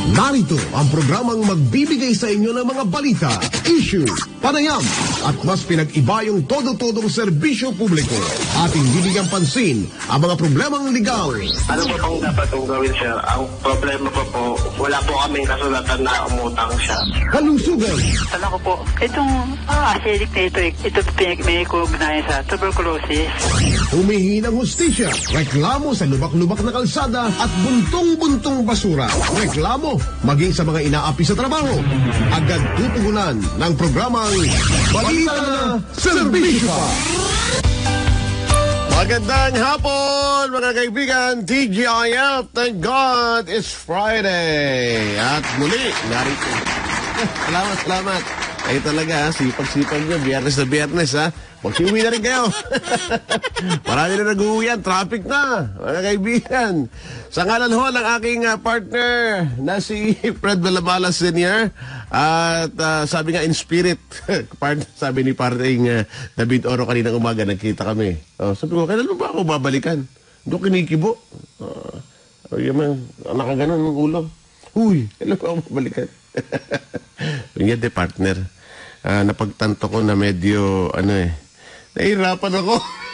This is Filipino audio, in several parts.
Narito ang programang magbibigay sa inyo ng mga balita, issue, panayam, at mas pinag-iba yung todo-todong serbisyo publiko. Ating bibigyan pansin ang mga problemang legal. Ano po pong dapat kong gawin, sir? Ang problema po, wala po kaming kasulatan na umutang siya. Kalusugan. Alam ko po, itong acidic na ito may ugnayan sa tuberculosis. Humihingi ng hustisya, reklamo sa lubak-lubak na kalsada at buntong-buntong basura. Reklamo maging sa mga inaapi sa trabaho. Agad tutugunan ng programang Balita na Serbisyo Pa. Magandang hapon mga kaibigan, TGIF, thank God it's Friday. At muli, narito. Salamat. Ay talaga, sipag-sipag nyo, biyernes na biyernes ha. Magsiuwi na rin kayo. Marami na nag-uwian, traffic na, mga kaibigan. Sa ngalan ho ng aking partner na si Fred Balabala Sr. At sabi nga in spirit, sabi ni parting David Oro kanina umaga, nagkita kami. Sabi ko, kailan ba ako babalikan? Hindi ko kinikibo. Nakaganon ng ulo. Huy, kailan ba ako babalikan? Yan de partner. Napagtanto ko na medyo nahihirapan ako.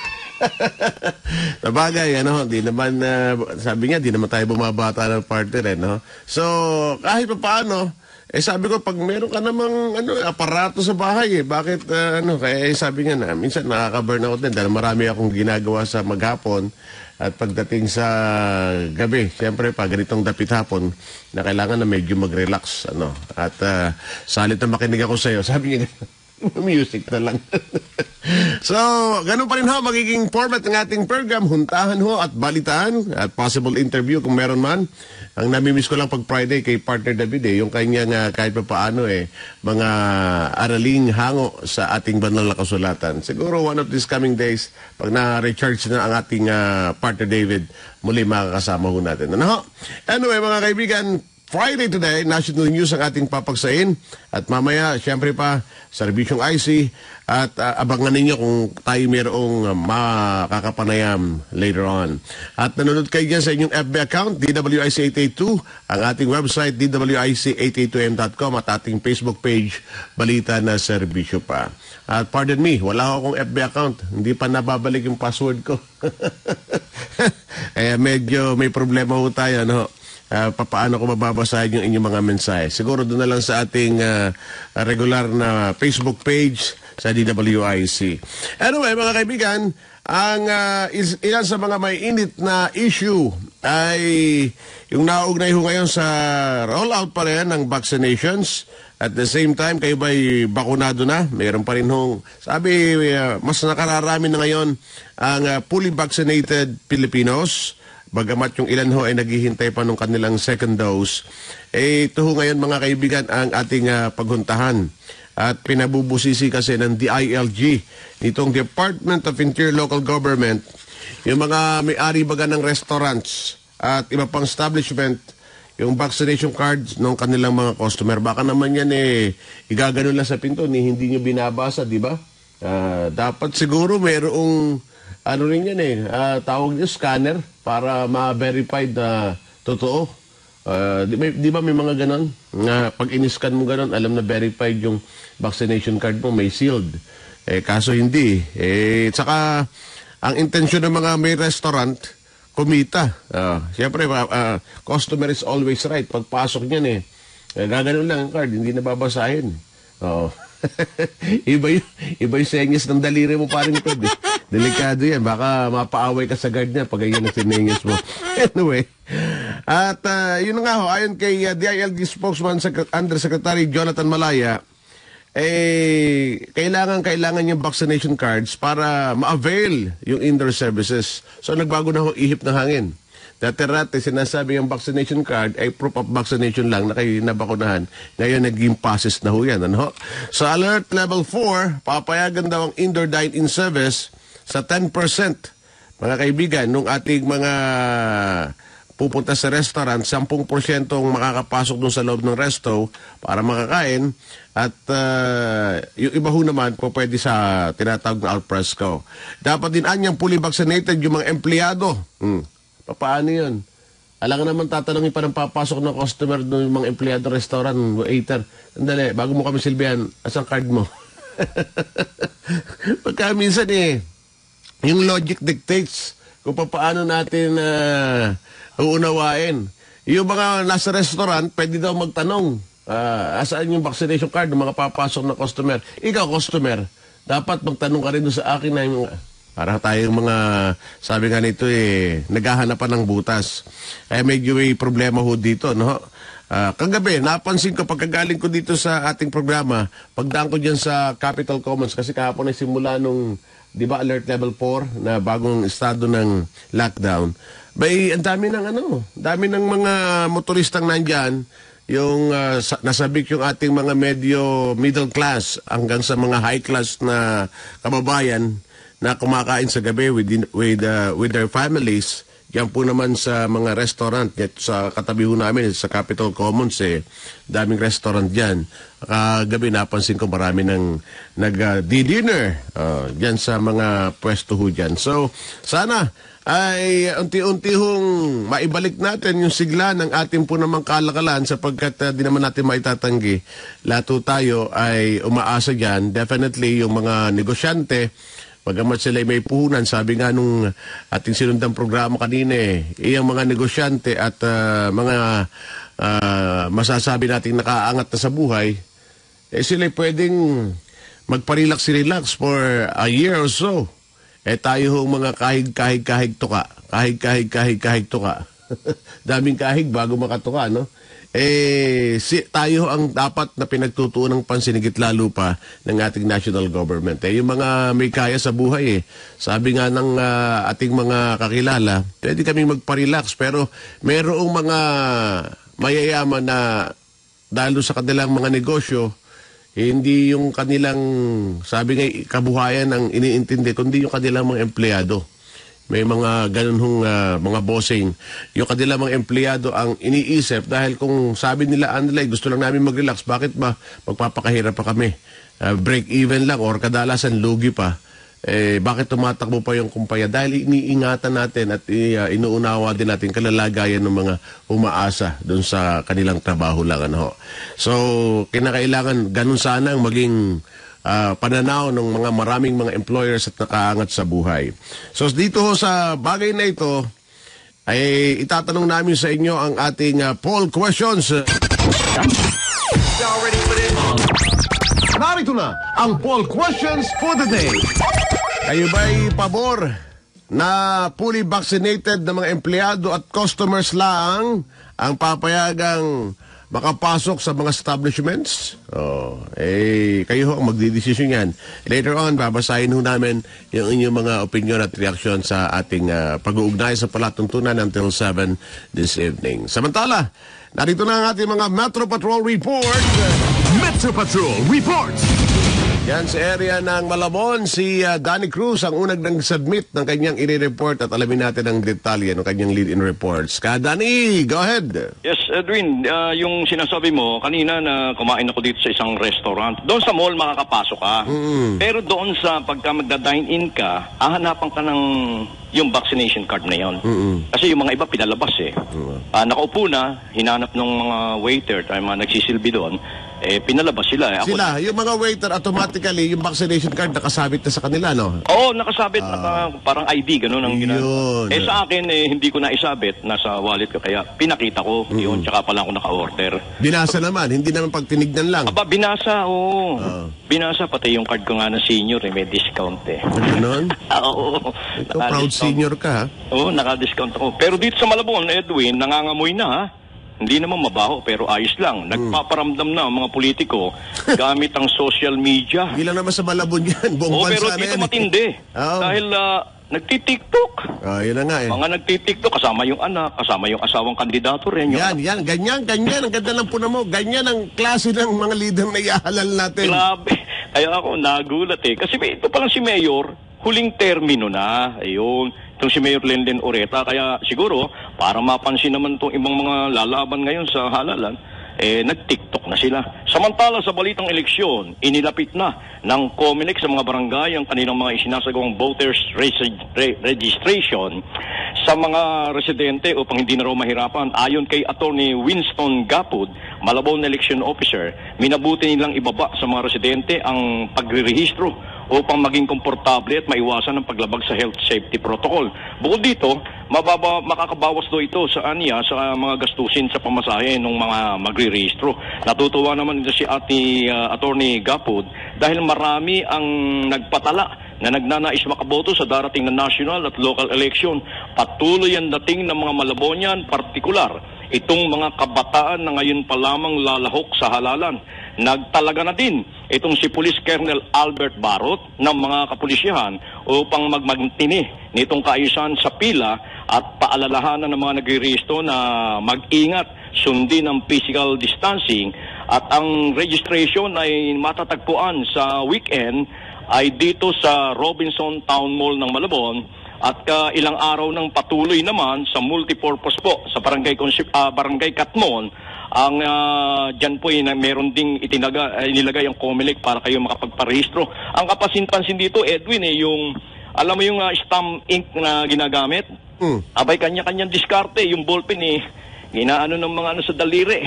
Sabagay, di naman, sabi nga, di naman tayo bumabata ng partner, no? So, kahit pa paano, sabi ko, pag meron ka namang, aparato sa bahay, bakit, kaya sabi nga na, minsan nakaka-burn out din, dahil marami akong ginagawa sa maghapon, at pagdating sa gabi, siyempre, pag ganitong dapit hapon, na kailangan na medyo mag-relax, at salit na makinig ako sa'yo, sabi niya, music na lang. So, ganun pa rin ho, magiging format ng ating program, huntahan ho at balitaan at possible interview kung meron man. Ang namimiss ko lang pag Friday kay partner David, yung kanyang kahit pa paano mga araling hango sa ating banal na kasulatan. Siguro one of these coming days, pag na-recharge na ang ating partner David, muli makakasama ho natin. Anyway, mga kaibigan, Friday today, national news ang ating papagsain. At mamaya, siyempre pa, serbisyong IC. At abangan ninyo kung tayo mayroong makakapanayam later on. At nanonood kayo dyan sa inyong FB account, DWIC882. Ang ating website, DWIC882m.com. At ating Facebook page, Balita na Serbisyo Pa. At pardon me, wala akong FB account. Hindi pa nababalik yung password ko. Medyo may problema ho tayo, paano ko mababasahin yung inyong mga mensahe. Siguro doon na lang sa ating regular na Facebook page sa DWIC. Anyway, mga kaibigan, ang ilan sa mga may init na issue ay yung nauugnay ho ngayon sa rollout pa rin ng vaccinations. At the same time, kayo ba'y bakunado na? Mayroon pa rin hong, sabi, mas nakararami na ngayon ang fully vaccinated Filipinos. Bagamat yung ilan ho ay naghihintay pa ng kanilang second dose, ito ho ngayon mga kaibigan ang ating paghuntahan. At pinabubusisi kasi ng DILG, nitong Department of Interior Local Government, yung mga may-ari baga ng restaurants at iba pang establishment, yung vaccination cards ng kanilang mga customer. Baka naman yan igagano lang sa pinto, hindi nyo binabasa, di ba? Dapat siguro mayroong rin yan tawag nyo scanner para ma-verified na totoo. Di ba may mga ganon? Pag in-scan mo ganon, alam na verified yung vaccination card mo, may sealed. Kaso hindi. Tsaka, ang intensyon ng mga may restaurant, kumita. Siyempre, customer is always right. Pagpasok niyan gaganon lang ang card, hindi nababasahin. Iba yung senyas ng daliri mo parin ito. Delikado yan. Baka mapaaway ka sa guard niya pag yan ang sinenyas mo. Anyway. At yun nga ho, ayon kay DILG spokesman Undersecretary Jonathan Malaya, kailangan yung vaccination cards para ma-avail yung indoor services. So nagbago na ho ihip ng hangin. Dati-rati, sinasabi yung vaccination card ay proof of vaccination lang na kayo nabakunahan. Ngayon, naging passes na ho yan. Sa Alert Level 4, papayagan daw ang indoor dine-in service sa 10%. Mga kaibigan, nung ating mga pupunta sa restaurant, 10% ang makakapasok dun sa loob ng resto para makakain. At yung iba ho naman po pwede sa tinatawag na alfresco. Dapat din anyang fully vaccinated yung mga empleyado. Paano yun? Alam ka naman tatanungin pa ng papasok ng customer ng mga empleyado ng restaurant, waiter. Sandali, bago mo kami silbihan, asang card mo? Pagka minsan yung logic dictates kung paano natin uunawain. Yung mga nasa restaurant, pwede daw magtanong, asaan yung vaccination card ng mga papasok na customer? Ikaw, customer, dapat magtanong ka rin doon sa akin na yung para tayong mga, sabi nga nito naghahanapan ng butas. Medyo may problema ho dito, no? Kagabi, napansin ko pagkagaling ko dito sa ating programa, pagdaan ko dyan sa Capital Commons, kasi kahapon ay simula nung, di ba, alert level 4 na bagong estado ng lockdown. Ang dami dami ng mga motoristang nandyan, yung nasabik yung ating mga medyo middle class hanggang sa mga high class na kababayan na kumakain sa gabi with their families. Yan po naman sa mga restaurant. Sa katabi ho namin, sa Capital Commons, daming restaurant dyan. Kagabi, napansin ko marami nag-dinner dyan sa mga pwesto ho dyan. So, sana ay unti-unti hong maibalik natin yung sigla ng ating po namang kalakalan sapagkat di naman natin maitatanggi. Lahat tayo ay umaasa dyan. Definitely, yung mga negosyante, pagamat sila may puhunan, sabi nga nung ating sinundang programa kanina iyang mga negosyante at mga masasabi nating nakaangat na sa buhay, sila pwedeng magparelax-relax for a year or so. Tayo hong mga kahig tuka. Kahig tuka. Daming kahig bago makatuka, no? Tayo ang dapat na pinagtutuon ng pansinigit lalo pa ng ating national government. Yung mga may kaya sa buhay sabi nga ng ating mga kakilala, pwede kaming magparelax pero merong mga mayayaman na dahil sa kanilang mga negosyo, hindi yung kanilang, sabi nga, kabuhayan ang iniintindi, kundi yung kanilang mga empleyado. May mga ganun hong mga bossing. Yung kanilang mga empleyado ang iniisip dahil kung sabi nila, gusto lang namin mag-relax, bakit ba magpapakahirap pa kami? Break even lang or kadalasan lugi pa. Bakit tumatakbo pa yung kumpanya? Dahil iniingatan natin at inuunawa din natin kalalagayan ng mga umaasa doon sa kanilang trabaho lang. So, kinakailangan ganun sana ang maging pananaw ng mga maraming mga employers at nakaangat sa buhay. So dito sa bagay na ito, ay itatanong namin sa inyo ang ating poll questions. Narito na ang poll questions for the day. Kayo ba'y pabor na fully vaccinated na mga empleyado at customers lang ang papayagang makapasok sa mga establishments? Kayo ho ang magdidesisyon yan. Later on, babasahin ho namin yung inyong mga opinion at reaksyon sa ating pag-uugnay sa palatuntunan until 7 this evening. Samantala, narito na ang ating mga Metro Patrol Report. Metro Patrol Report! Yan sa area ng Malabon, si Danny Cruz ang unang nag-submit ng kanyang i-report at alamin natin ang detalye ng kanyang lead-in reports. Danny, go ahead. Yes, Edwin, yung sinasabi mo, kanina na kumain ako dito sa isang restaurant. Doon sa mall makakapasok ka. Pero doon sa pagka magda-dine-in ka, hahanapan ka ng yung vaccination card na yon. Kasi yung mga iba pinalabas nakaupo na, hinanap ng mga waiter, mga nagsisilbi doon, pinalabas sila. Sila, yung mga waiter, automatically, yung vaccination card nakasabit na sa kanila, no? Oo, nakasabit. Parang ID, gano'n ang ginagawa. Yun. Sa akin, hindi ko na isabit. Nasa wallet ko, kaya pinakita ko. Yun, tsaka pala ako naka-order. Binasa naman, hindi naman pag tinignan lang. Aba, binasa, oo. Binasa, pati yung card ko nga na senior, may discount Ganon? Oo. Ito, proud senior ka, ha? Oo, naka-discount ako. Pero dito sa Malabon, Edwin, nangangamoy na, ha? Hindi naman mabaho, pero ayos lang. Nagpaparamdam na ang mga politiko gamit ang social media. Hindi lang naman sa Malabon yan, buong bansa pero na dito yan. matindi. Dahil nagtitiktok. Yun na nga Mga nagtitiktok, kasama yung anak, kasama yung asawang kandidato rin. Yan, ganyan. Ang ganda ng puna mo. Ganyan ang klase ng mga leader na iahalal natin. Grabe. Kaya ako nagulat Kasi ito palang si Mayor, huling termino na. Ayun. Itong si Mayor Lenlen Oreta. Kaya siguro, para mapansin naman itong ibang mga lalaban ngayon sa halalan, nag-TikTok na sila. Samantala sa balitang eleksyon, inilapit na ng COMELEC sa mga barangay ang kanilang mga isinasagawang voters registration. sa mga residente upang hindi na raw mahirapan. Ayon kay Attorney Winston Gapud, Malabon Election Officer, minabuti nilang ibaba sa mga residente ang pagre-rehistro upang maging komportable at maiwasan ang paglabag sa health safety protocol. Bukod dito, makakabawas do ito sa mga gastusin sa pamasahe ng mga magre-rehistro. Natutuwa naman ito si Attorney Gapud dahil marami ang nagpatala na nagnanais makaboto sa darating na national at local election. Patuloy ang dating ng mga Malabonian, partikular itong mga kabataan na ngayon pa lamang lalahok sa halalan. Nagtalaga na din itong si Police Colonel Albert Barot ng mga kapulisyahan upang magmantini nitong kaayusan sa pila at paalalahanan ng mga nagre-rehisto na mag-ingat, sundin ang physical distancing, at ang registration ay matatagpuan sa weekend ay dito sa Robinson Town Mall ng Malabon, at ilang araw ng patuloy naman sa multipurpose po sa Barangay Katmon. Ang dyan po meron ding inilagay ang COMELEC para kayo makapagparehistro. Ang kapasin-pansin dito, Edwin, yung alam mo yung stamp ink na ginagamit? Abay, kanya-kanyang diskarte. Yung ballpen ginaano ng mga sa daliri.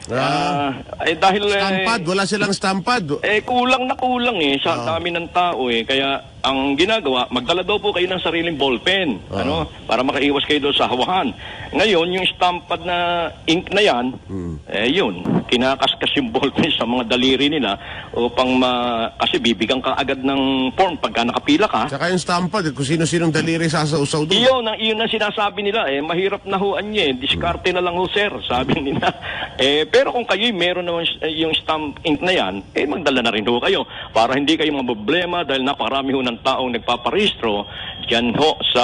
Dahil Stampad, wala silang stampad. Kulang na kulang sa dami ng tao Kaya ang ginagawa, magdala daw po kayo ng sariling ballpen, para makaiwas kayo doon sa hawahan. Ngayon, yung stampad na ink na yan, yun, kinakaskas yung ballpen sa mga daliri nila upang kasi bibigyan ka agad ng form pagka nakapila ka. Saka yung stampad, kung sino-sinong daliri sasausaw doon. Yun ang sinasabi nila, mahirap na huan niya, diskarte na lang ho, sir, sabi nila. Pero kung kayo meron naman yung stamp ink na yan, magdala na rin ho kayo para hindi kayo maproblema dahil naparami ho ng taong nagpaparehistro dyan ho sa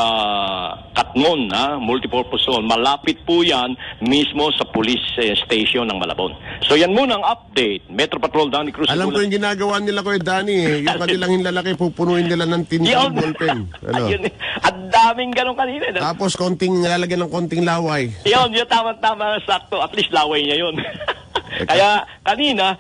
Katmon, multipurpose hall. Malapit po yan mismo sa police station ng Malabon. So yan muna ang update. Metro Patrol, Danny Cruz. Alam ko yung ginagawa nila ko Danny, yung kanilang hinlalaki, pupunuin nila ng tinta ng ballpen. Ang daming ganun kanina. Tapos lalagyan ng konting laway. Yun, tama-tama, sakto. At least laway niya yun. Kaya kanina,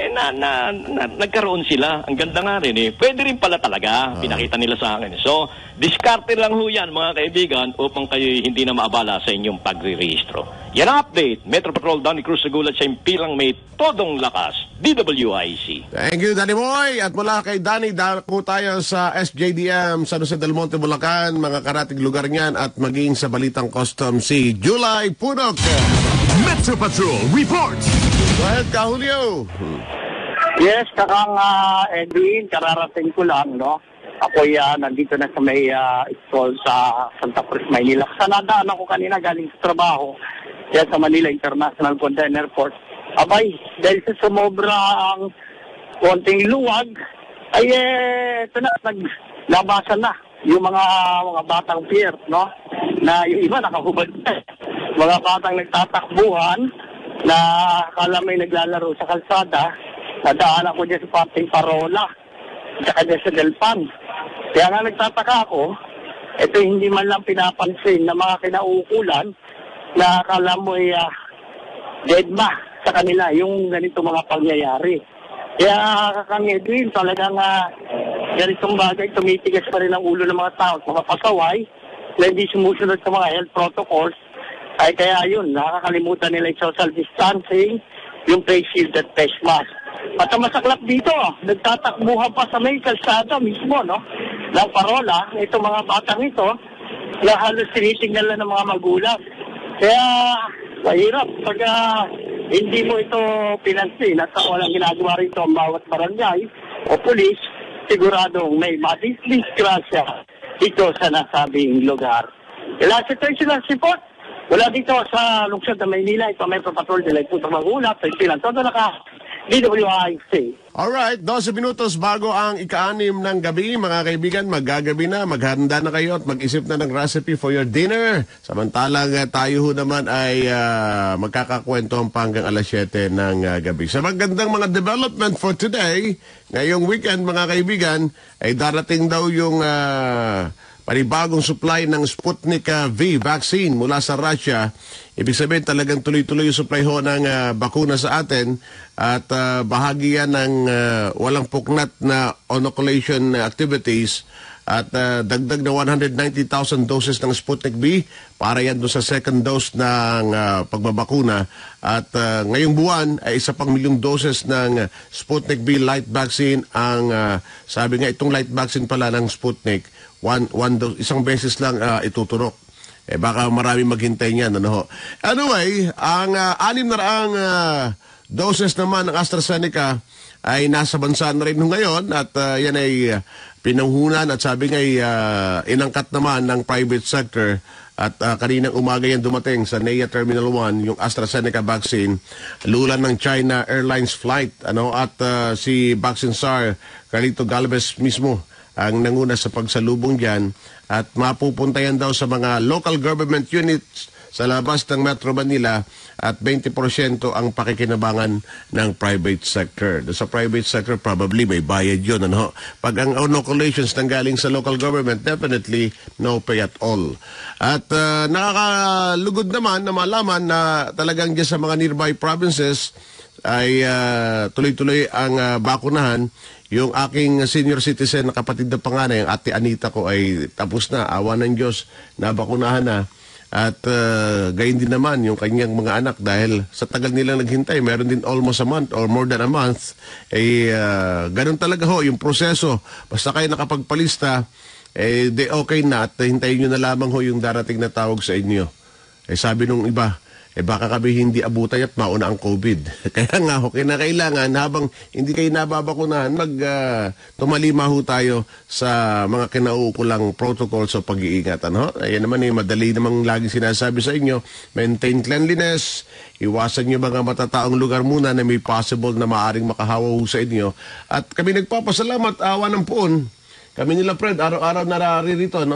nagkaroon sila. Ang ganda nga rin Pwede rin pala talaga. Pinakita nila sa akin. So, diskarte lang ho yan, mga kaibigan, upang kayo hindi na maabala sa inyong pagre-rehistro. Yan ang update. Metro Patrol, Danny Cruz, nagulat sa impilang may todong lakas. DWIC. Thank you, Danny Boy. At mula kay Danny, dako tayo sa SJDM, San Jose del Monte, Bulacan, mga karating lugar niyan, at maging sa Balitang Custom, si July Punok. Metro Patrol reports. Go ahead, Julio. Yes, kakang Edwin, kararating ko lang, Ako'y nandito na sa may stall sa Santa Cruz, Maynila. Sa nadaan ako kanina galing sa trabaho, kaya sa Manila International Container Port. Abay, dahil sa sobrang konting luwag, ay ito na, naglabasan na yung mga batang pier, na yung iba nakahubad na. Mga batang nagtatakbuhan na akala may naglalaro sa kalsada, nadaan ako dyan sa parting Parola, saka dyan sa Delpan. Kaya nga nagtataka ako, ito hindi man lang pinapansin na mga kinauukulan na akala mo deadma sa kanila yung ganito mga pangyayari. Kaya kakang Edwin, talagang ganitong bagay, tumitigas pa rin ang ulo ng mga tao, mga pasaway, na hindi sumusunod sa mga health protocols. Ay kaya yun, nakakalimutan nila yung social distancing, yung face shield at face mask. At ang masaklap dito, nagtatakbuhan pa sa may kalsada mismo, ng Parola, itong mga batang ito, na halos tinitingnan lang ng mga magulang. Kaya mahirap pag hindi mo ito pinansin at walang ginagawa rito ang bawat barangay o pulis, siguradong may madisgrasya dito sa nasabing lugar. Last situational report, wala dito sa lungsod ng Maynila, ito may Patrol de la Puto Magulap, sa Ipilan. Todo naka DWIC. Alright, 12 minutos bago ang ika-6 ng gabi, mga kaibigan, maggagabi na, maghanda na kayo at mag-isip na ng recipe for your dinner. Samantalang tayo naman ay magkakakwento hanggang alas 7 ng gabi. Sa magandang mga development for today, ngayong weekend, mga kaibigan, ay darating daw yung panibagong supply ng Sputnik V vaccine mula sa Russia. Ibig sabihin talagang tuloy-tuloy yung supply ho ng bakuna sa atin at bahagi yan ng walang puknat na inoculation activities at dagdag na 190,000 doses ng Sputnik V para yan doon sa second dose ng pagbabakuna. At ngayong buwan ay 1 pang milyong doses ng Sputnik V light vaccine ang sabi nga itong light vaccine pala ng Sputnik, isang beses lang ituturok. Baka marami maghintay niyan. Ano ho? Anyway, ang 600 doses naman ng AstraZeneca ay nasa bansa na rin ngayon at yan ay pinanghunan at sabi nga inangkat naman ng private sector at kaninang umaga yan dumating sa NEA Terminal 1 yung AstraZeneca vaccine lulan ng China Airlines flight at si Vaccine Czar Carlito Galvez mismo ang nanguna sa pagsalubong dyan at mapupunta yan daw sa mga local government units sa labas ng Metro Manila at 20% ang pakikinabangan ng private sector. Sa private sector, probably may bayad yun. Pag ang inoculations nanggaling sa local government, definitely no pay at all. At nakakalugod naman na malaman na talagang dyan sa mga nearby provinces ay tuloy-tuloy ang bakunahan. Yung aking senior citizen na kapatid na panganay, ang ate Anita ko ay tapos na, awa ng Diyos, nabakunahan na. At gayon din naman yung kanyang mga anak dahil sa tagal nilang naghintay, meron din almost a month or more than a month. Ganun talaga ho yung proseso. Basta kayo nakapagpalista, de okay na at hintayin nyo na lamang ho yung darating na tawag sa inyo. Sabi nung iba, baka kami hindi abutan at mauna ang COVID. Kaya nga ho, kinakailangan habang hindi kayo nababakunahan, tumalima ho tayo sa mga kinauukulang protocols o pag-iingat. Ayan naman madali namang laging sinasabi sa inyo, maintain cleanliness, iwasan nyo mga matataong lugar muna na may possible na maaring makahawa ho sa inyo. At kami nagpapasalamat, awa ng puon. Kami nila Fred, araw-araw naririto,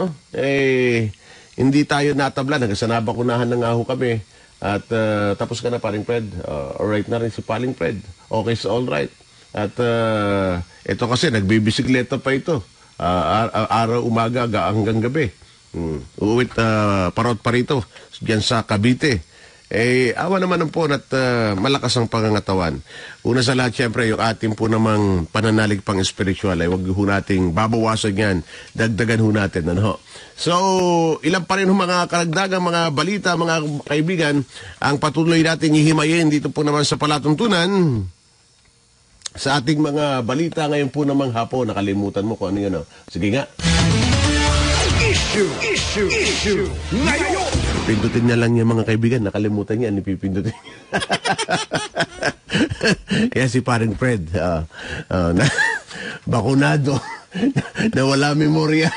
hindi tayo natabla, nagsanabakunahan na nga ho kami. At tapos ka na paring Fred. Alright na rin si paring Fred. Okay, so alright. At ito kasi nagbibisikleta pa ito. Araw, umaga, hanggang gabi. Uwit parot pa rito. Diyan sa Cavite. Awa naman ng po at malakas ang pangangatawan. Una sa lahat, syempre, yung ating po namang pananalig pang spiritual ay huwag ho nating babawasan yan. Dagdagan ho natin. So, ilan pa rin mga karagdagang mga balita, mga kaibigan, ang patuloy nating ihimayin dito po naman sa palatuntunan. Sa ating mga balita ngayon po namang hapon, nakalimutan mo kung ano yun. Sige nga. Issue ngayon! Pindutin niya lang yung mga kaibigan. Nakalimutan niya. Pindutin niya. Kaya si paring Fred, bakunado. Nawala memorya.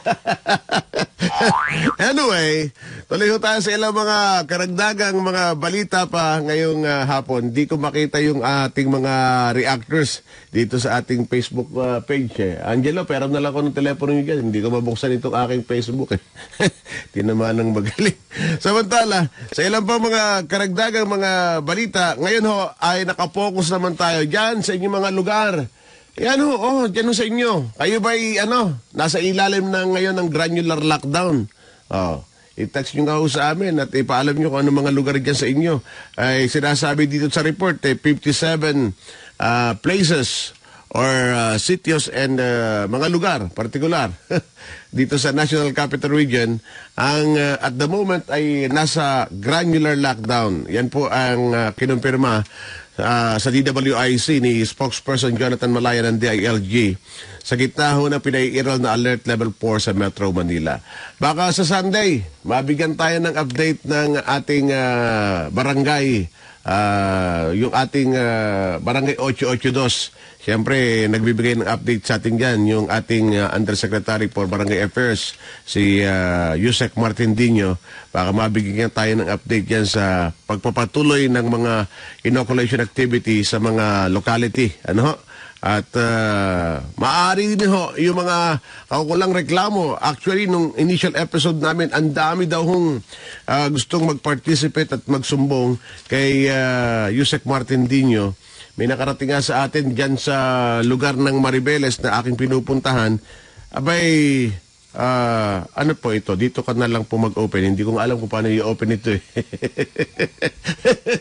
Anyway, tuloy ho tayo sa ilang mga karagdagang mga balita pa ngayong hapon. Di ko makita yung ating mga reactors dito sa ating Facebook page. Angelo, pero na lang ko ng telepono nyo dyan. Hindi ko mabuksan itong aking Facebook. Tinamaan ng magaling. Samantala, sa ilang pa mga karagdagang mga balita, ngayon ho ay nakapokus naman tayo dyan sa inyong mga lugar. Yan ho, dyan ho sa inyo. Kayo ba'y, nasa ilalim na ngayon ng granular lockdown? I-text nyo nga ho sa amin at ipaalam nyo kung ano mga lugar dyan sa inyo. Ay sinasabi dito sa report, 57 places or sitios and mga lugar, partikular, dito sa National Capital Region, ang at the moment ay nasa granular lockdown. Yan po ang kinumpirma sa DWIC ni spokesperson Jonathan Malaya ng DILG sa gitna ho na pinaiiral na alert level 4 sa Metro Manila. Baka sa Sunday, mabigyan tayo ng update ng ating barangay, yung ating barangay 882. Siyempre, nagbibigay ng update sa ating dyan yung ating Undersecretary for Barangay Affairs, si Yusek Martindinho. Baka mabigyan tayo ng update dyan sa pagpapatuloy ng mga inoculation activity sa mga locality. At maaari din ho yung mga kaukulang reklamo. Actually, nung initial episode namin, ang dami daw hong gustong mag-participate at magsumbong kay Yusek Martindinho. May nakarating nga sa atin dyan sa lugar ng Maribeles na aking pinupuntahan. Abay, ano po ito? Dito ka na lang po mag-open. Hindi ko alam kung paano i-open ito.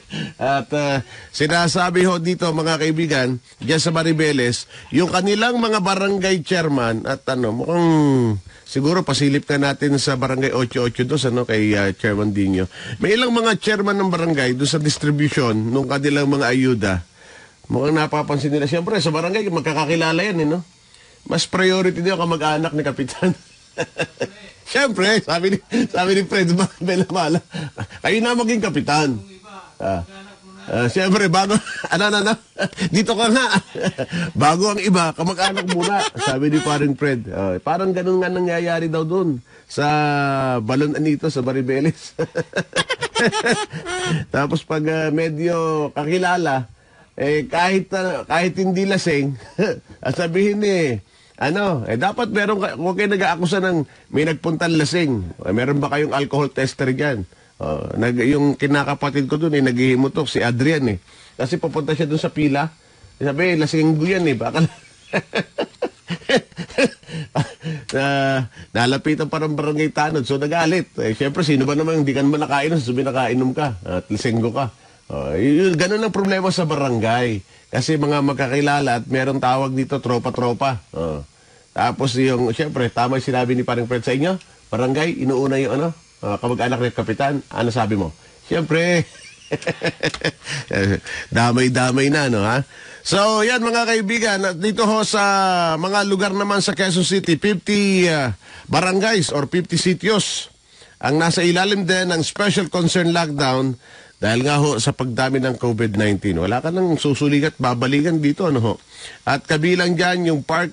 At sinasabi ho dito mga kaibigan, diyan sa Maribeles, yung kanilang mga barangay chairman at mukhang siguro pasilip ka natin sa barangay 882 kay Chairman Dino. May ilang mga chairman ng barangay doon sa distribution nung kanilang mga ayuda. Mukhang napapansin nila. Siyempre, sa barangay, magkakakilala yan, Mas priority din ang kamag-anak ni Kapitan. Siyempre, sabi ni Fred Belamala, kayo na maging Kapitan. Siyempre, bago, dito ka nga. Bago ang iba, kamag-anak muna, sabi ni paring Fred. Parang ganun nga nangyayari daw doon sa Balon Anito, sa Maribeles. Tapos pag medyo kakilala, kahit hindi lasing, sabihin dapat huwag kayo nag-aakusa ng may nagpuntang lasing. Meron ba kayong alcohol tester dyan? Yung kinakapatid ko doon, naghihimutok si Adrian Kasi pupunta siya doon sa pila. Sabi, lasing ko yan Baka nalapitan parang barangay tanod. So nagalit. Siyempre, sino ba naman hindi ka naman nakainom? Sabi nakainom ka at lasinggo ka. Ganun ang problema sa barangay. Kasi mga magkakilala at meron tawag dito, tropa-tropa. Tapos siyempre, tama yung sinabi ni parang Fred sa inyo, barangay, inuuna yung kamag-anak ng Kapitan. Ano sabi mo? Siyempre, damay-damay na, ha? So, yan mga kaibigan, at dito ho sa mga lugar naman sa Quezon City, 50 barangays or 50 sitios ang nasa ilalim din ng special concern lockdown dahil nga ho sa pagdami ng COVID-19. Wala ka nang susuligat, babalikan dito, At kabilang dyan yung park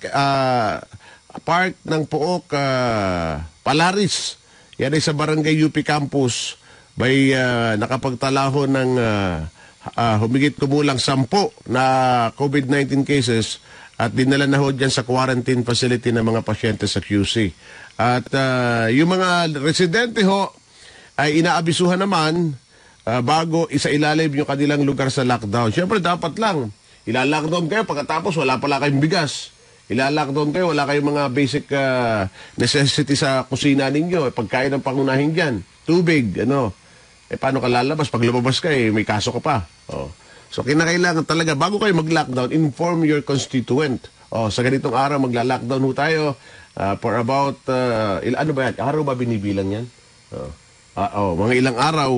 ng Pook, Palaris. Yan ay sa Barangay UP Campus. May nakapagtala ho ng humigit kumulang 10 na COVID-19 cases at dinala na ho dyan sa quarantine facility ng mga pasyente sa QC. At yung mga residente ho ay inaabisuhan naman bago isailalim yung kanilang lugar sa lockdown. Siyempre, dapat lang. Ila-lockdown kayo pagkatapos wala pala kayong bigas. Ila-lockdown kayo, wala kayong mga basic necessity sa kusina ninyo. Pagkain ang pangunahin dyan. Tubig, paano ka lalabas? Pag lumabas ka, may kaso ka pa. So, kinakailangan talaga, bago kayo mag-lockdown, inform your constituent. Sa ganitong araw, magla-lockdown ho tayo for about, ano ba yan? Araw ba binibilang yan? Mga ilang araw.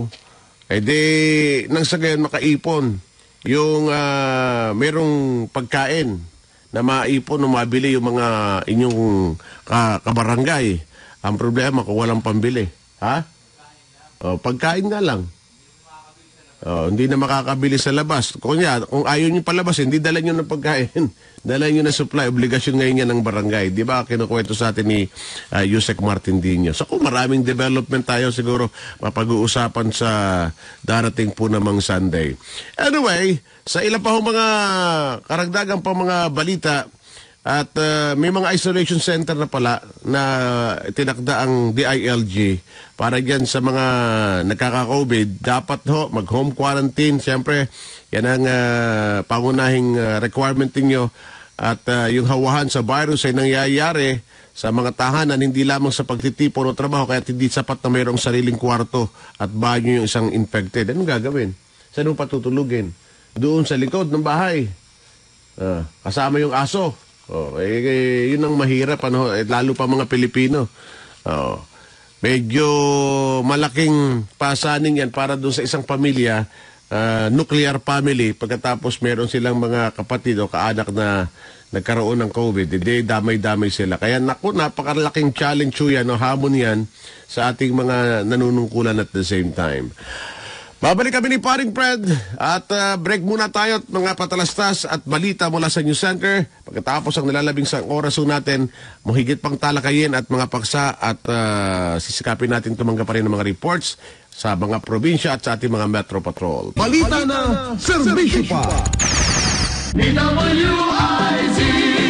Nang sa gayon makaipon yung merong pagkain na maipon o mabili yung mga inyong kabarangay. Ang problema kung walang pambili. Ha? Pagkain nga lang. Hindi na makakabili sa labas. Kung ayaw nyo palabas, hindi dala nyo ng pagkain. Dala nyo ng supply. Obligasyon ngayon yan ng barangay. Di ba? Kinukwento sa atin ni Yusek Martin Dino. So kung maraming development tayo, siguro mapag-uusapan sa darating po namang Sunday. Anyway, sa ilang pa mga karagdagang pa mga balita, at may mga isolation center na pala na tinakda ang DILG para dyan sa mga nagkaka-COVID. Dapat mag-home quarantine. Siyempre, yan ang pangunahing requirement ninyo. At yung hawahan sa virus ay nangyayari sa mga tahanan, hindi lamang sa pagtitipon o trabaho, kaya hindi sapat na mayroong sariling kwarto at banyo yung isang infected. Anong gagawin? Saan mo patutulugin? Doon sa likod ng bahay. Kasama yung aso. Yun ang mahirap, lalo pa mga Pilipino. Medyo malaking pasaning yan para doon sa isang pamilya, nuclear family, pagkatapos meron silang mga kapatid o kaanak na nagkaroon ng COVID, damay-damay sila. Kaya napakalaking challenge yan, hamon yan sa ating mga nanunungkulan at the same time. Babalik kami ni Paring Fred at break muna tayo at mga patalastas at balita mula sa News Center. Pagkatapos ang nilalabing sa oras natin, mahigit pang talakayin at mga paksa at sisikapin natin tumanggap pa rin ng mga reports sa mga probinsya at sa ating mga Metro Patrol. Balita na serbisyo pa. DWIZ.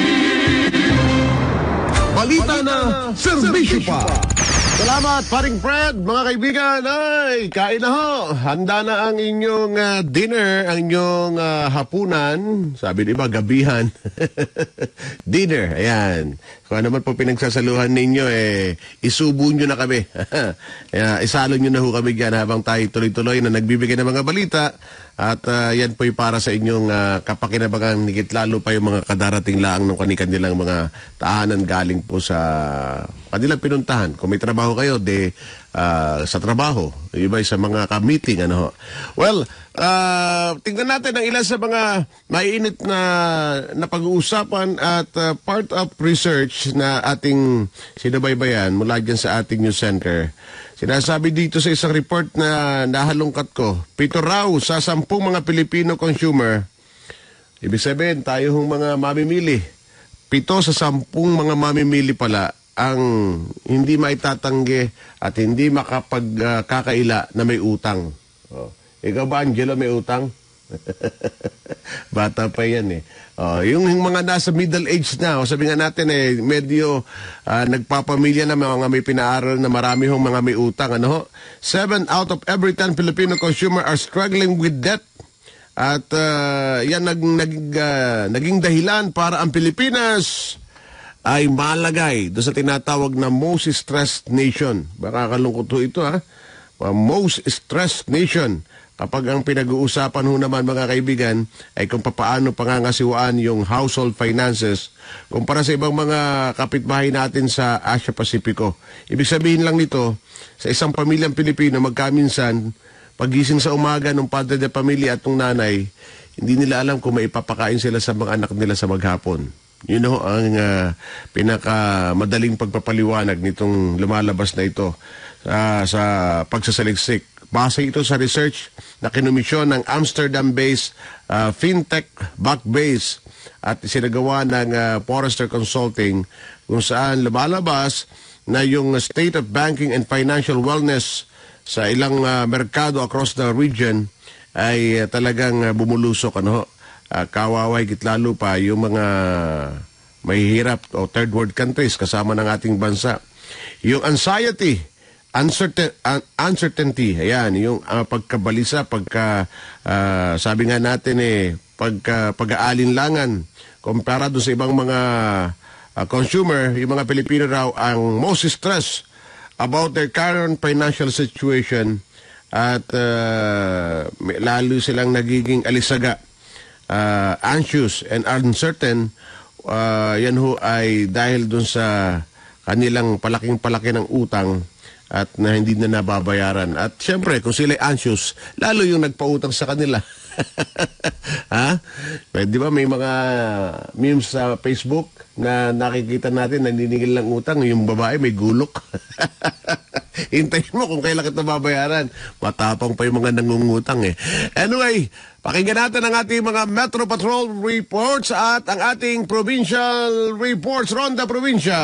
Balita na serbisyo pa. Salamat, Paring Fred. Mga kaibigan, ay, kain na ho. Handa na ang inyong dinner, ang inyong hapunan. Sabi di ba, gabihan. Dinner, ayan. Kung ano man po pinagsasaluhan ninyo, isubo nyo na kami. Isalo nyo na ho kami dyan habang tayo tuloy-tuloy na nagbibigay ng mga balita. At yan po'y para sa inyong kapakinabangan, higit lalo pa yung mga kadarating laang ng kanilang mga tahanan galing po sa kanilang pinuntahan. Kung may trabaho kayo, sa trabaho. Iba sa mga ka-meeting. Well, tingnan natin ang ilan sa mga maiinit na pag-uusapan at part of research na ating sinubaybayan mula dyan sa ating news center. Sinasabi dito sa isang report na nahalungkat ko, 7 raw sa 10 mga Pilipino consumer, ibig sabihin tayo hong mga mamimili, 7 sa 10 mga mamimili pala ang hindi maitatanggi at hindi makapagkakaila na may utang. Ikaw ba, Angelo, may utang? Bata pa yan yung mga nasa middle age na, sabi nga natin medyo nagpapamilya na mga may pinaaral na marami hong mga may utang. 7 out of every 10 Filipino consumer are struggling with debt. At yan naging dahilan para ang Pilipinas ay malagay doon sa tinatawag na most stressed nation. Baka kalungkot ito most stressed nation. Kapag ang pinag-uusapan ho naman mga kaibigan ay kung paano pangangasiwaan yung household finances kumpara sa ibang mga kapitbahay natin sa Asia Pacifico. Ibig sabihin lang nito, sa isang pamilyang Pilipino magkaminsan, pagising sa umaga ng padre de pamilya at ng nanay, hindi nila alam kung maipapakain sila sa mga anak nila sa maghapon. Yun ang pinakamadaling pagpapaliwanag nitong lumalabas na ito sa pagsasaliksik. Base ito sa research na kinumisyon ng Amsterdam-based fintech Backbase at sinagawa ng Forrester Consulting kung saan lumalabas na yung state of banking and financial wellness sa ilang merkado across the region ay talagang bumulusok. Kawaway gitlalo pa yung mga mahihirap o third world countries kasama ng ating bansa. Yung anxiety, uncertainty, ayan, yung pagkabalisa, sabi nga natin pag-aalinlangan kumpara doon sa ibang mga consumer, yung mga Pilipino raw ang most stressed about their current financial situation at lalo silang nagiging alisaga, anxious and uncertain. Yan ho ay dahil doon sa kanilang palaking-palaki ng utang at na hindi na nababayaran. At syempre, kung sila anxious, lalo yung nagpautang sa kanila. Di ba may mga memes sa Facebook na nakikita natin, naniningil ng utang, yung babae may gulok. Hintayin mo kung kailan kita babayaran. Matapang pa yung mga nangungutang Anyway, pakinggan natin ang ating mga Metro Patrol reports at ang ating provincial reports, Ronda Provincia.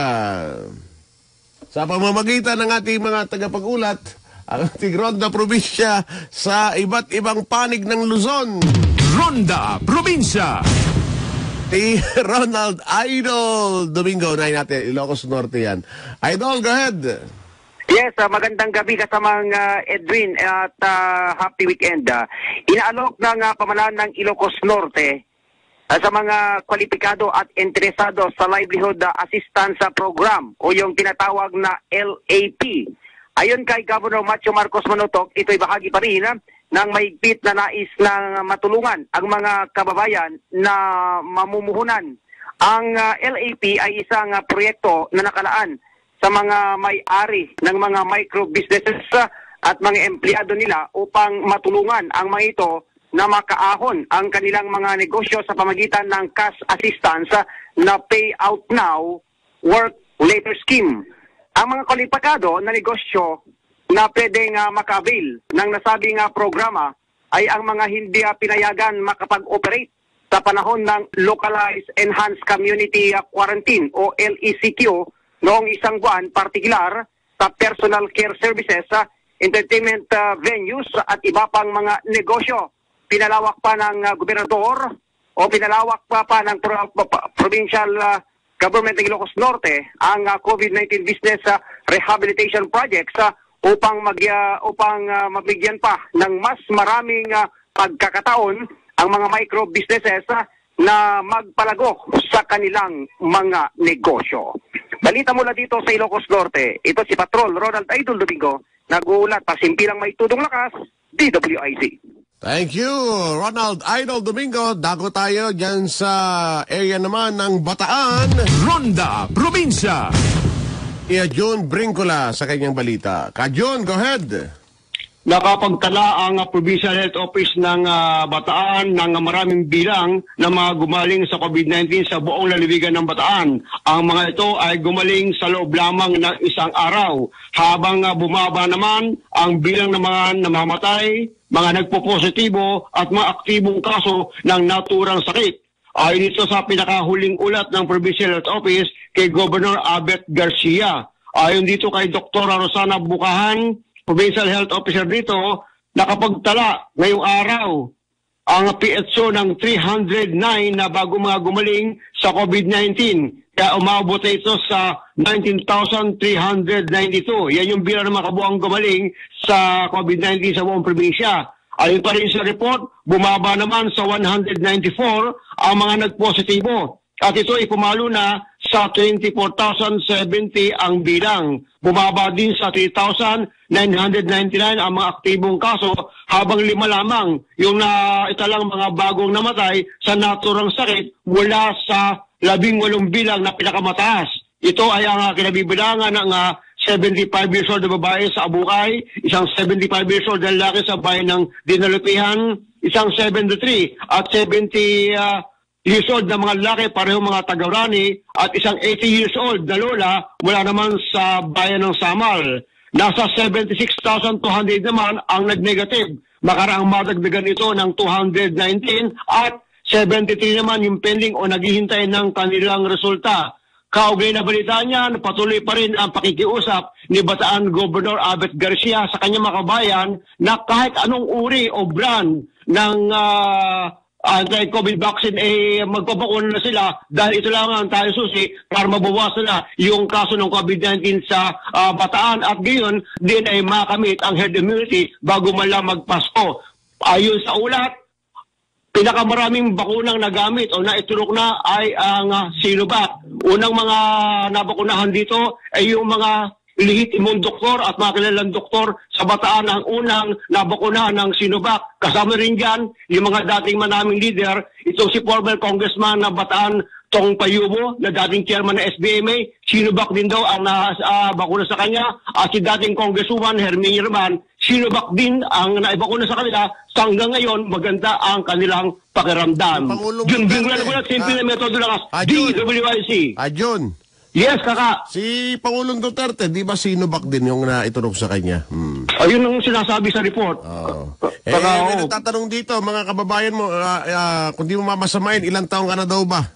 Sa pamamagitan ng ating mga tagapag-ulat, ang ating Ronda Provincia sa iba't ibang panig ng Luzon. Ronda Provincia. Si Ronald Idol Domingo, unahin natin, Ilocos Norte yan. Idol, go ahead. Yes, magandang gabi kasamang Edwin at happy weekend. Inaalok ng pamahalaan ng Ilocos Norte sa mga kwalipikado at interesado sa Livelihood Assistance Program o yung tinatawag na LAP. Ayon kay Governor Macho Marcos Manotok, ito'y bahagi pa rin ng mahigpit na nais na matulungan ang mga kababayan na mamumuhunan. Ang LAP ay isang proyekto na nakalaan sa mga may-ari ng mga micro businesses at mga empleyado nila upang matulungan ang mga ito na makaahon ang kanilang mga negosyo sa pamagitan ng cash assistance na pay out now, work later scheme. Ang mga kwalipikado na negosyo na pwedeng maka-avail ng nasabing programa ay ang mga hindi pinayagan makapag-operate sa panahon ng Localized Enhanced Community Quarantine o LECQ noong isang buwan, partikular sa personal care services, entertainment venues at iba pang mga negosyo. Pinalawak pa ng gobernador o pinalawak pa ng provincial government ng Ilocos Norte ang COVID-19 business rehabilitation projects upang mabigyan pa ng mas maraming pagkakataon ang mga micro businesses na magpalago sa kanilang mga negosyo. Balita mula dito sa Ilocos Norte, ito si Patrol Ronald Idol Domingo, nag-uulat pasimpilang may tudong lakas, DWIC. Thank you, Ronald Idol Domingo. Dago tayo dyan sa area naman ng Bataan. Ronda Probinsya. June Brincola sa kanyang balita. June, go ahead. Nakapagtala ang Provincial Health Office ng Bataan ng maraming bilang na mga gumaling sa COVID-19 sa buong lalawigan ng Bataan. Ang mga ito ay gumaling sa loob lamang ng isang araw, habang bumaba naman ang bilang ng mga namamatay, mga nagpo-positibo at mga aktibong kaso ng naturang sakit. Ayon ito sa pinakahuling ulat ng Provincial Health Office kay Governor Abet Garcia. Ayon dito kay Dr. Rosana Bukahan, Provincial Health Officer dito, nakapagtala ngayong araw ang PHO ng 309 na bago mga gumaling sa COVID-19. Kaya umabot na ito sa 19,392. Yan yung bilang ng mga kabuang gumaling sa COVID-19 sa buong probinsya. Ayon pa rin sa report, bumaba naman sa 194 ang mga nagpositibo. At ito ay pumalo na sa 24,070 ang bilang. Bumaba din sa 3,999 ang mga aktibong kaso, habang 5 lamang yung italang mga bagong namatay sa naturang sakit mula sa 18 bilang na pinakamataas. Ito ay ang kinabibilangan ng 75 years old na babae sa Abukay, isang 75 years old na lalaki sa bayan ng Dinalupihan, isang 73 at 70 years old na mga lalaki, pareho mga Tagarani, at isang 80 years old na lola mula naman sa bayan ng Samal. Nasa 76,200 naman ang nag-negative. Makaraang madagdagan ito ng 219 at 73 naman yung pending o naghihintay ng kanilang resulta. Kaugnay na balita niyan, patuloy pa rin ang pakikiusap ni Bataan Governor Abet Garcia sa kanyang mga kabayan na kahit anong uri o brand ng anti-COVID vaccine magpapakuna na sila, dahil ito lang ang tayo susi para mabawasan na yung kaso ng COVID-19 sa Bataan, at gayon din ay makamit ang herd immunity bago man lang magpasko. Ayon sa ulat, pinakamaraming bakunang nagamit o naiturok na ay ang Sinovac. Unang mga nabakunahan dito ay yung mga lehitimong doktor at mga kilalang doktor sa Bataan ang unang nabakunahan ng Sinovac. Kasama rin dyan yung mga dating manaming leader, itong si former congressman na Bataan Tong Payubo, na dating chairman ng SBMA, Sinovac din daw ang bakuna sa kanya, at si dating congresswoman Herminia Roman, Sinovac din ang naibakuna sa kanila. Sa hanggang ngayon, maganda ang kanilang pakiramdam. Jun Binglan ko na simple na metodo lang DWIC. Jun. Yes, kaka. Si Pangulong Duterte, di ba Sinovac din yung naiturok sa kanya? Ayun ang sinasabi sa report. May nagtatanong dito, mga kababayan mo, kung di mo mamasamain, ilang taong ka na daw ba?